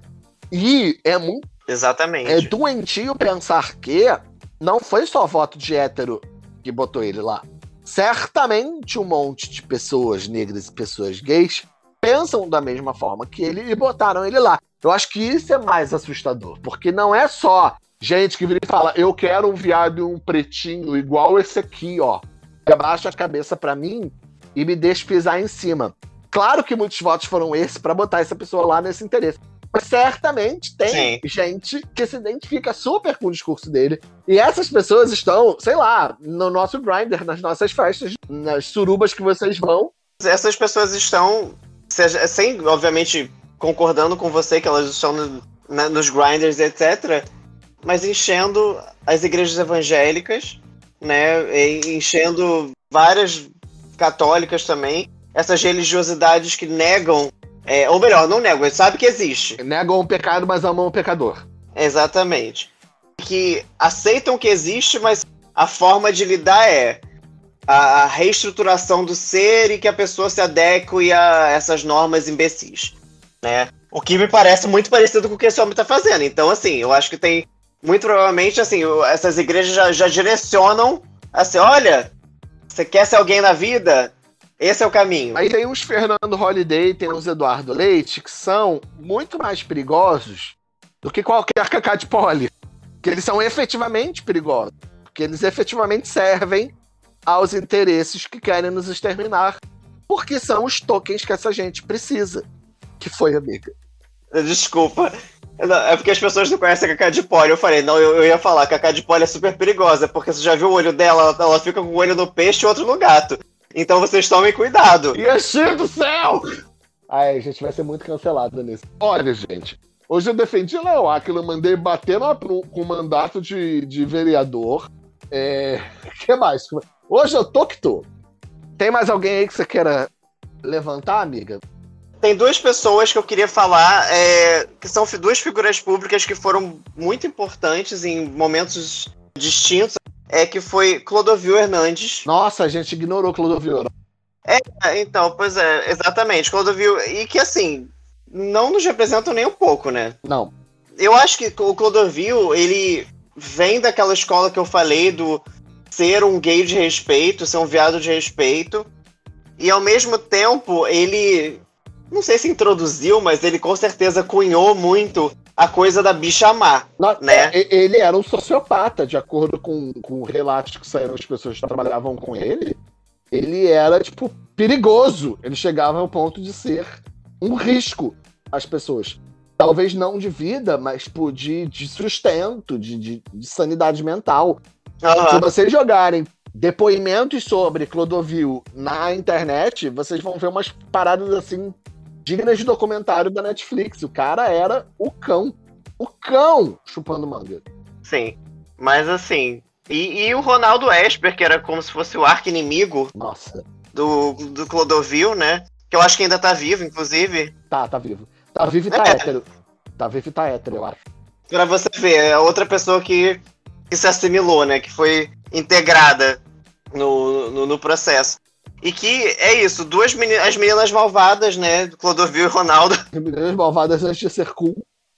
E é muito... Exatamente. É doentio pensar que não foi só voto de hétero que botou ele lá. Certamente um monte de pessoas negras e pessoas gays pensam da mesma forma que ele e botaram ele lá. Eu acho que isso é mais assustador, porque não é só gente que vira e fala, eu quero um viado e um pretinho igual esse aqui, ó. Abaixa a cabeça pra mim e me deixa pisar em cima. Claro que muitos votos foram esses pra botar essa pessoa lá nesse interesse. Mas certamente tem Sim. gente que se identifica super com o discurso dele. E essas pessoas estão, sei lá, no nosso Grindr, nas nossas festas, nas surubas que vocês vão. Essas pessoas estão, seja, sem, obviamente, concordando com você que elas estão no, na, nos Grinders, etcétera, mas enchendo as igrejas evangélicas, né, e enchendo várias católicas também, essas religiosidades que negam, é, ou melhor, não negam, sabe que existe. Negam o pecado, mas amam o pecador. Exatamente. Que aceitam que existe, mas a forma de lidar é a, a reestruturação do ser e que a pessoa se adeque a essas normas imbecis, né? O que me parece muito parecido com o que esse homem tá fazendo. Então, assim, eu acho que tem, muito provavelmente, assim, essas igrejas já, já direcionam, assim, olha, você quer ser alguém na vida? Esse é o caminho. Aí tem uns Fernando Holliday, tem uns Eduardo Leite, que são muito mais perigosos do que qualquer Cacá de Poli. Que eles são efetivamente perigosos. Porque eles efetivamente servem aos interesses que querem nos exterminar. Porque são os tokens que essa gente precisa. Que foi, amiga? Desculpa. É porque as pessoas não conhecem a Cacá de Poli. Eu falei, não, eu, eu ia falar, a Cacá de Poli é super perigosa. Porque você já viu o olho dela, ela, ela fica com o olho no peixe e outro no gato. Então vocês tomem cuidado. Yeshua do céu! Ai, a gente vai ser muito cancelado nisso. Olha, gente, hoje eu defendi Léo Áquila, mandei bater no, com o mandato de, de vereador. É... O que mais? Hoje eu tô que tô. Tem mais alguém aí que você queira levantar, amiga? Tem duas pessoas que eu queria falar, é, que são duas figuras públicas que foram muito importantes em momentos distintos. É que foi Clodovil Hernandes. Nossa, a gente ignorou Clodovil. É, então, pois é, exatamente, Clodovil. E que, assim, não nos representam nem um pouco, né? Não. Eu acho que o Clodovil, ele vem daquela escola que eu falei do ser um gay de respeito, ser um viado de respeito. E, ao mesmo tempo, ele, não sei se introduziu, mas ele com certeza cunhou muito a coisa da bicha má, Não, né? Ele era um sociopata, de acordo com, com relatos que saíram das pessoas que trabalhavam com ele. Ele era, tipo, perigoso. Ele chegava ao ponto de ser um risco às pessoas. Talvez não de vida, mas, tipo, de, de sustento, de, de, de sanidade mental. Uhum. Se vocês jogarem depoimentos sobre Clodovil na internet, vocês vão ver umas paradas, assim, dignas de documentário da Netflix. O cara era o cão. O cão chupando manga. Sim. Mas assim... E, e o Ronaldo Esper, que era como se fosse o arqui-inimigo Nossa. Do, do Clodovil, né? Que eu acho que ainda tá vivo, inclusive. Tá, tá vivo. Tá vivo e tá é. hétero. Tá vivo e tá hétero, eu acho. Pra você ver, é outra pessoa que, que se assimilou, né? Que foi integrada no, no, no processo. E que é isso, duas meninas, as meninas malvadas, né? Clodovil e Ronaldo. As meninas malvadas antes de ser cool.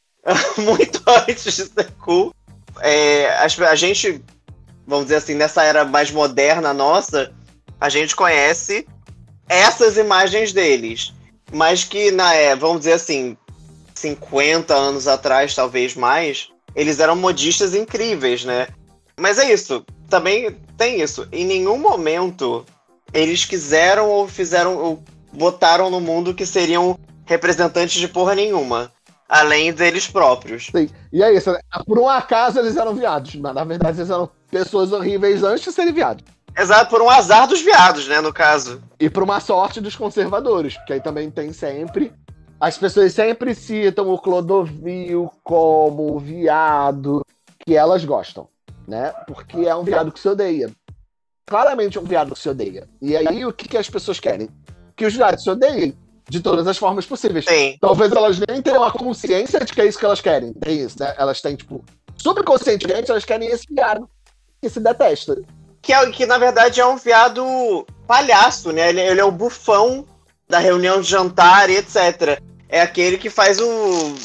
Muito antes de ser cool. É, a, a gente, vamos dizer assim, nessa era mais moderna nossa, a gente conhece essas imagens deles. Mas que, na, é, vamos dizer assim, cinquenta anos atrás, talvez mais, eles eram modistas incríveis, né? Mas é isso, também tem isso. Em nenhum momento eles quiseram ou fizeram, ou botaram no mundo que seriam representantes de porra nenhuma, além deles próprios. Sim, e é isso, né? Por um acaso eles eram viados, mas na verdade eles eram pessoas horríveis antes de serem viados. Exato, por um azar dos viados, né, no caso. E por uma sorte dos conservadores, porque aí também tem sempre... As pessoas sempre citam o Clodovil como viado que elas gostam, né? Porque é um viado que se odeia. Claramente é um viado que se odeia. E aí o que, que as pessoas querem? Que os viados se odeiem de todas as formas possíveis. Sim. Talvez elas nem tenham a consciência de que é isso que elas querem. Tem isso, né? Elas têm, tipo, subconscientemente elas querem esse viado que se detesta. Que, é, que na verdade é um viado palhaço, né? Ele, ele é o bufão da reunião de jantar e etcétera. É aquele que faz o,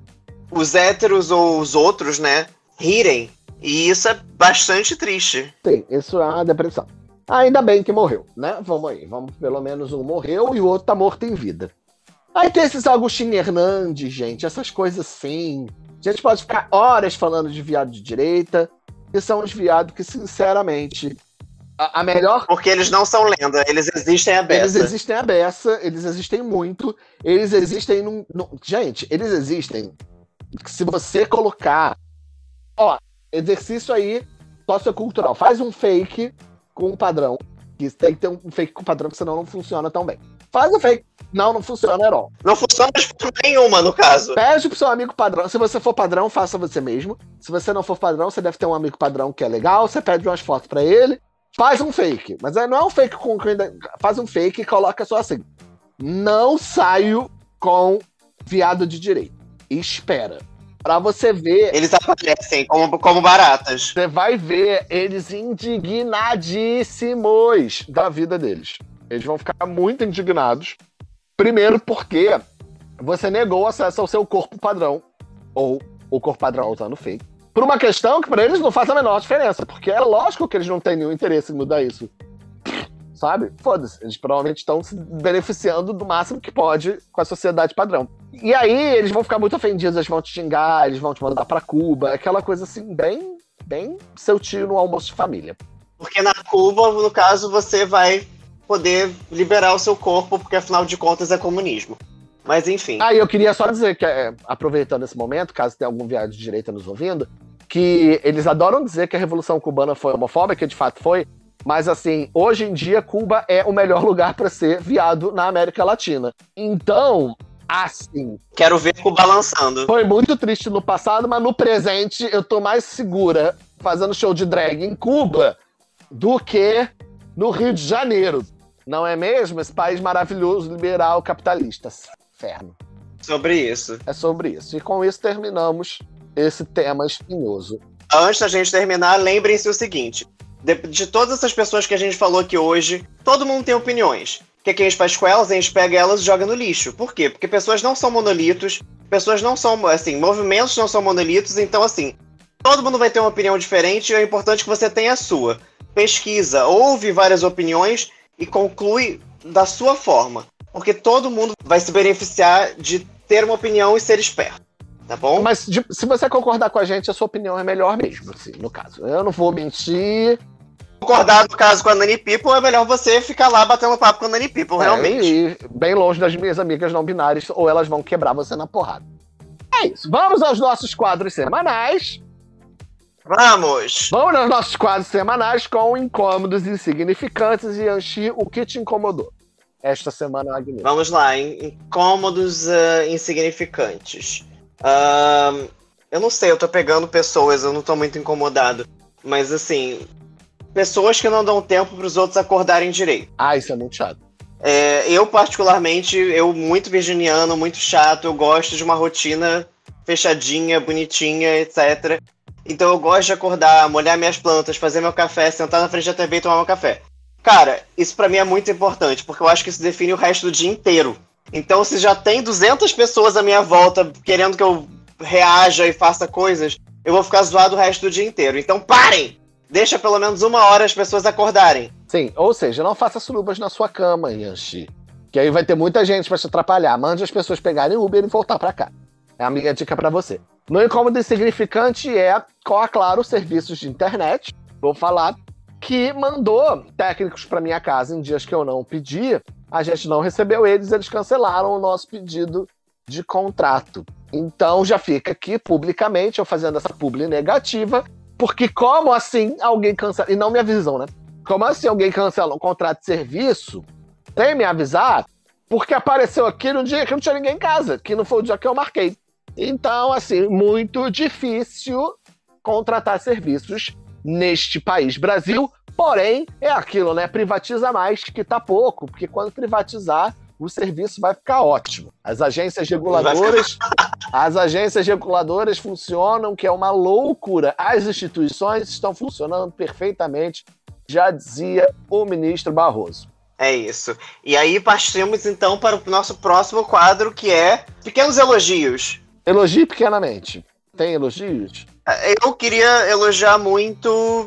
os héteros ou os outros, né, rirem. E isso é bastante triste. Sim, isso é uma depressão. Ainda bem que morreu, né? Vamos aí, vamos, pelo menos um morreu e o outro tá morto em vida. Aí tem esses Agostinho Hernandes, gente, essas coisas assim. A gente pode ficar horas falando de viado de direita, que são os viados que, sinceramente, a, a melhor... Porque eles não são lenda, eles existem à beça. Eles existem à beça, eles existem muito, eles existem num, num... Gente, eles existem. Se você colocar... Ó, exercício aí sociocultural. Faz um fake com um padrão. Que tem que ter um fake com padrão, porque senão não funciona tão bem. Faz um fake. Não, não funciona, herói. Não funciona de forma nenhuma, no caso. Pede pro seu amigo padrão. Se você for padrão, faça você mesmo. Se você não for padrão, você deve ter um amigo padrão que é legal. Você pede umas fotos pra ele. Faz um fake. Mas não é um fake com... Faz um fake e coloca só assim. Não saio com viado de direita. Espera. Pra você ver... Eles aparecem como, como baratas. Você vai ver eles indignadíssimos da vida deles. Eles vão ficar muito indignados. Primeiro porque você negou acesso ao seu corpo padrão. Ou o corpo padrão usando fake. Por uma questão que pra eles não faz a menor diferença. Porque é lógico que eles não têm nenhum interesse em mudar isso. Sabe? Foda-se. Eles provavelmente estão se beneficiando do máximo que pode com a sociedade padrão. E aí eles vão ficar muito ofendidos, eles vão te xingar, eles vão te mandar pra Cuba. Aquela coisa assim, bem, bem seu tio no almoço de família. Porque na Cuba, no caso, você vai poder liberar o seu corpo, porque afinal de contas é comunismo. Mas enfim. Ah, e eu queria só dizer que, é, aproveitando esse momento, caso tenha algum viado de direita nos ouvindo, que eles adoram dizer que a Revolução Cubana foi homofóbica, de fato foi, mas assim, hoje em dia Cuba é o melhor lugar pra ser viado na América Latina. Então, assim... Quero ver Cuba lançando. Foi muito triste no passado, mas no presente eu tô mais segura fazendo show de drag em Cuba do que no Rio de Janeiro. Não é mesmo? Esse país maravilhoso, liberal, capitalista. Inferno. Sobre isso. É sobre isso. E com isso terminamos esse tema espinhoso. Antes da gente terminar, lembrem-se o seguinte. De, de todas essas pessoas que a gente falou aqui hoje, todo mundo tem opiniões. O que, é que a gente faz com elas? A gente pega elas e joga no lixo. Por quê? Porque pessoas não são monolitos, pessoas não são, assim, movimentos não são monolitos, então, assim, todo mundo vai ter uma opinião diferente e é importante que você tenha a sua. Pesquisa, ouve várias opiniões e conclui da sua forma. Porque todo mundo vai se beneficiar de ter uma opinião e ser esperto. Tá bom? Mas de, se você concordar com a gente, a sua opinião é melhor mesmo, assim, no caso. Eu não vou mentir. Concordar, no caso, com a Nani People, é melhor você ficar lá batendo papo com a Nani People, é, realmente. E bem longe das minhas amigas não binárias, ou elas vão quebrar você na porrada. É isso. Vamos aos nossos quadros semanais. Vamos! Vamos aos nossos quadros semanais com incômodos insignificantes e Anchi, o que te incomodou esta semana, Agnes? Vamos lá, incômodos uh, insignificantes. Uh, eu não sei, eu tô pegando pessoas, eu não tô muito incomodado. Mas assim, pessoas que não dão tempo pros outros acordarem direito. Ah, isso é muito chato. É, eu, particularmente, eu muito virginiano, muito chato, eu gosto de uma rotina fechadinha, bonitinha, etcétera. Então eu gosto de acordar, molhar minhas plantas, fazer meu café, sentar na frente da T V e tomar meu café. Cara, isso pra mim é muito importante, porque eu acho que isso define o resto do dia inteiro. Então se já tem duzentas pessoas à minha volta querendo que eu reaja e faça coisas, eu vou ficar zoado o resto do dia inteiro. Então parem! Deixa pelo menos uma hora as pessoas acordarem. Sim, ou seja, não faça surubas na sua cama, Yanxi. Que aí vai ter muita gente pra te atrapalhar. Mande as pessoas pegarem Uber e voltar pra cá. É a minha dica pra você. No incômodo insignificante é com a Claro Serviços de Internet. Vou falar que mandou técnicos pra minha casa em dias que eu não pedi. A gente não recebeu eles, eles cancelaram o nosso pedido de contrato. Então já fica aqui publicamente eu fazendo essa publi negativa, porque como assim alguém cancela... E não me avisam, né? Como assim alguém cancela um contrato de serviço sem me avisar? Porque apareceu aqui no dia que não tinha ninguém em casa, que não foi o dia que eu marquei. Então, assim, muito difícil contratar serviços neste país, Brasil. Porém, é aquilo, né? Privatiza mais que tá pouco, porque quando privatizar, o serviço vai ficar ótimo. As agências reguladoras, as agências reguladoras funcionam, que é uma loucura. As instituições estão funcionando perfeitamente, já dizia o ministro Barroso. É isso. E aí partimos então para o nosso próximo quadro, que é Pequenos Elogios. Elogie pequenamente. Tem elogios? Eu queria elogiar muito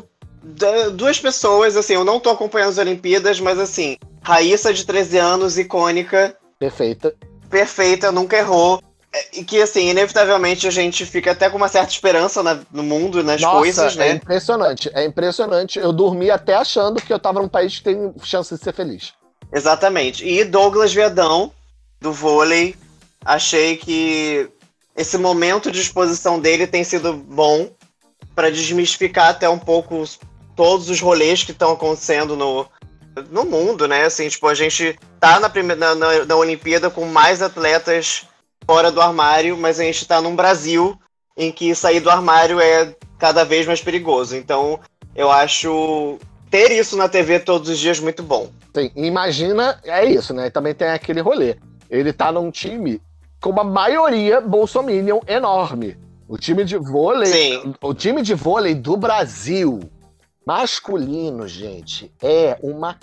duas pessoas, assim, eu não tô acompanhando as Olimpíadas, mas assim, Raíssa de treze anos, icônica. Perfeita. Perfeita, nunca errou. E que, assim, inevitavelmente a gente fica até com uma certa esperança na, no mundo, nas Nossa, coisas, né? É impressionante, é impressionante. Eu dormi até achando que eu tava num país que tem chance de ser feliz. Exatamente. E Douglas Viadão, do vôlei, achei que esse momento de exposição dele tem sido bom para desmistificar até um pouco todos os rolês que estão acontecendo no, no mundo, né? Assim, tipo, a gente tá na, primeira, na, na Olimpíada com mais atletas fora do armário, mas a gente tá num Brasil em que sair do armário é cada vez mais perigoso. Então, eu acho ter isso na T V todos os dias muito bom. Sim, imagina, é isso, né? Também tem aquele rolê. Ele tá num time com uma maioria bolsominion enorme. O time de vôlei, Sim. O time de vôlei do Brasil, masculino, gente, é uma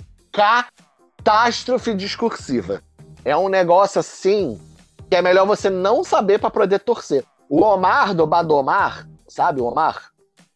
catástrofe discursiva. É um negócio assim que é melhor você não saber pra poder torcer. O Omar do Badomar, sabe o Omar?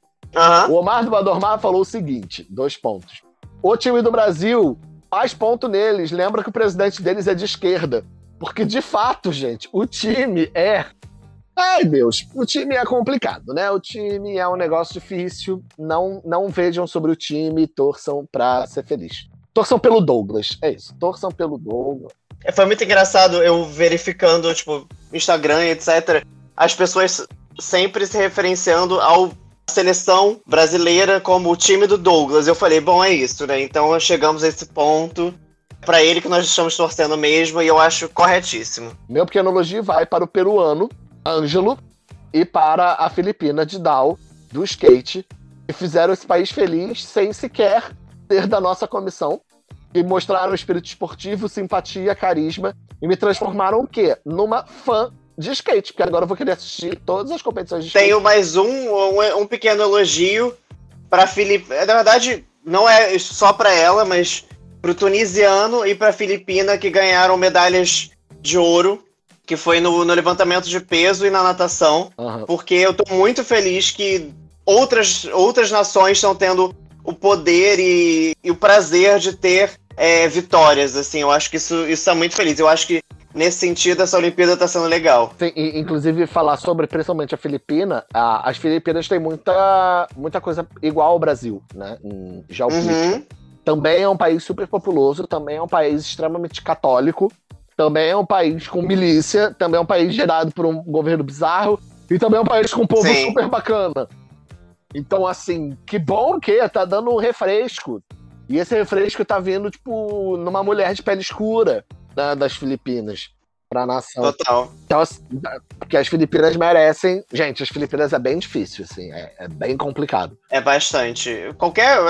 Uhum. O Omar do Badomar falou o seguinte, dois pontos. O time do Brasil faz ponto neles, lembra que o presidente deles é de esquerda. Porque, de fato, gente, o time é... Ai, Deus, o time é complicado, né? O time é um negócio difícil. Não, não vejam sobre o time, torçam pra ser feliz. Torçam pelo Douglas, é isso. Torçam pelo Douglas. Foi muito engraçado eu verificando, tipo, Instagram e etcétera. As pessoas sempre se referenciando ao seleção brasileira como o time do Douglas. Eu falei, bom, é isso, né? Então chegamos a esse ponto. Pra ele que nós estamos torcendo mesmo, e eu acho corretíssimo. Meu pequeno elogio vai para o peruano, Ângelo, e para a filipina de Dal, do skate, que fizeram esse país feliz sem sequer ser da nossa comissão, e mostraram espírito esportivo, simpatia, carisma, e me transformaram o quê? Numa fã de skate, porque agora eu vou querer assistir todas as competições de skate. Tenho mais um, um, um pequeno elogio pra Filipina. Na verdade, não é só pra ela, mas pro tunisiano e pra Filipina, que ganharam medalhas de ouro, que foi no, no levantamento de peso e na natação, Uhum. Porque eu tô muito feliz que outras, outras nações estão tendo o poder e, e o prazer de ter é, vitórias, assim, eu acho que isso, isso tá muito feliz, eu acho que nesse sentido essa Olimpíada tá sendo legal. Sim, e, inclusive falar sobre principalmente a Filipina, a, as Filipinas têm muita, muita coisa igual ao Brasil, né, em geopolítica. Uhum. Também é um país super populoso, também é um país extremamente católico, também é um país com milícia, também é um país gerado por um governo bizarro, e também é um país com um povo Sim. super bacana. Então, assim, que bom que tá dando um refresco. E esse refresco tá vindo, tipo, numa mulher de pele escura, né, das Filipinas, pra nação. Total. Então, assim, porque as Filipinas merecem... Gente, as Filipinas é bem difícil, assim, é, é bem complicado. É bastante. Qualquer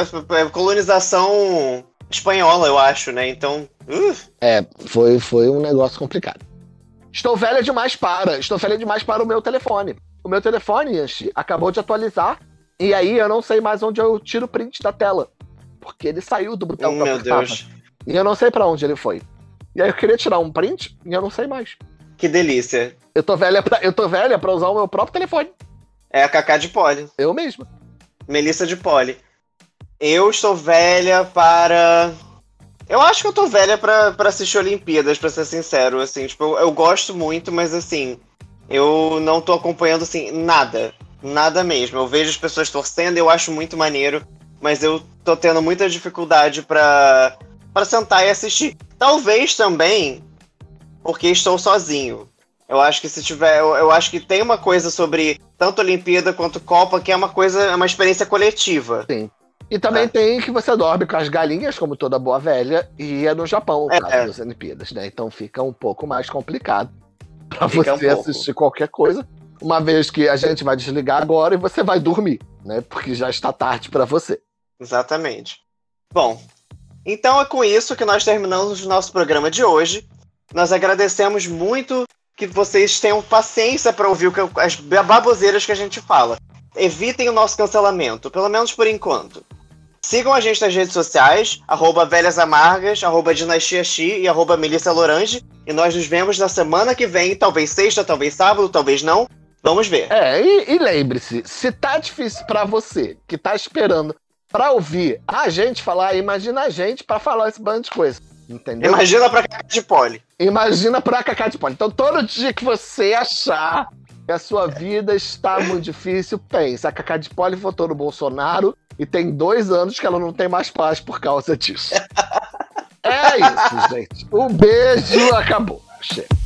colonização espanhola, eu acho, né? Então. Uh. É, foi, foi um negócio complicado. Estou velha demais para. Estou velha demais para o meu telefone. O meu telefone, Yanchi, acabou de atualizar. E aí eu não sei mais onde eu tiro o print da tela. Porque ele saiu do botão Oh, que eu meu Deus. E eu não sei pra onde ele foi. E aí eu queria tirar um print e eu não sei mais. Que delícia. Eu tô velha pra, eu tô velha pra usar o meu próprio telefone. É a Cacá de Poli. Eu mesma. Melissa de Poli. Eu estou velha para... Eu acho que eu tô velha pra, pra assistir Olimpíadas, pra ser sincero. Assim, tipo, eu, eu gosto muito, mas assim... Eu não tô acompanhando, assim, nada. Nada mesmo. Eu vejo as pessoas torcendo, eu acho muito maneiro. Mas eu tô tendo muita dificuldade pra, pra sentar e assistir. Talvez também porque estou sozinho. Eu acho que se tiver... Eu, eu acho que tem uma coisa sobre tanto Olimpíada quanto Copa que é uma coisa, é uma experiência coletiva. Sim. E também é. tem que você dorme com as galinhas, como toda boa velha, e é no Japão, no é, caso é. das Olimpíadas, né? Então fica um pouco mais complicado pra fica você um assistir qualquer coisa, uma vez que a gente vai desligar agora e você vai dormir, né? Porque já está tarde pra você. Exatamente. Bom, então é com isso que nós terminamos o nosso programa de hoje. Nós agradecemos muito que vocês tenham paciência para ouvir as baboseiras que a gente fala. Evitem o nosso cancelamento, pelo menos por enquanto. Sigam a gente nas redes sociais, arroba Velhas Amargas, arroba Dinastia Xi e arroba Melissa Lorange. E nós nos vemos na semana que vem, talvez sexta, talvez sábado, talvez não. Vamos ver. É, e, e lembre-se, se tá difícil pra você, que tá esperando pra ouvir a gente falar, imagina a gente pra falar esse bando de coisa, entendeu? Imagina pra Cacá de Poli. Imagina pra Cacá de Poli. Então todo dia que você achar que a sua vida está muito difícil, pense, a Cacá de Poli votou no Bolsonaro e tem dois anos que ela não tem mais paz por causa disso. É isso, gente. Um beijo, acabou. Chega.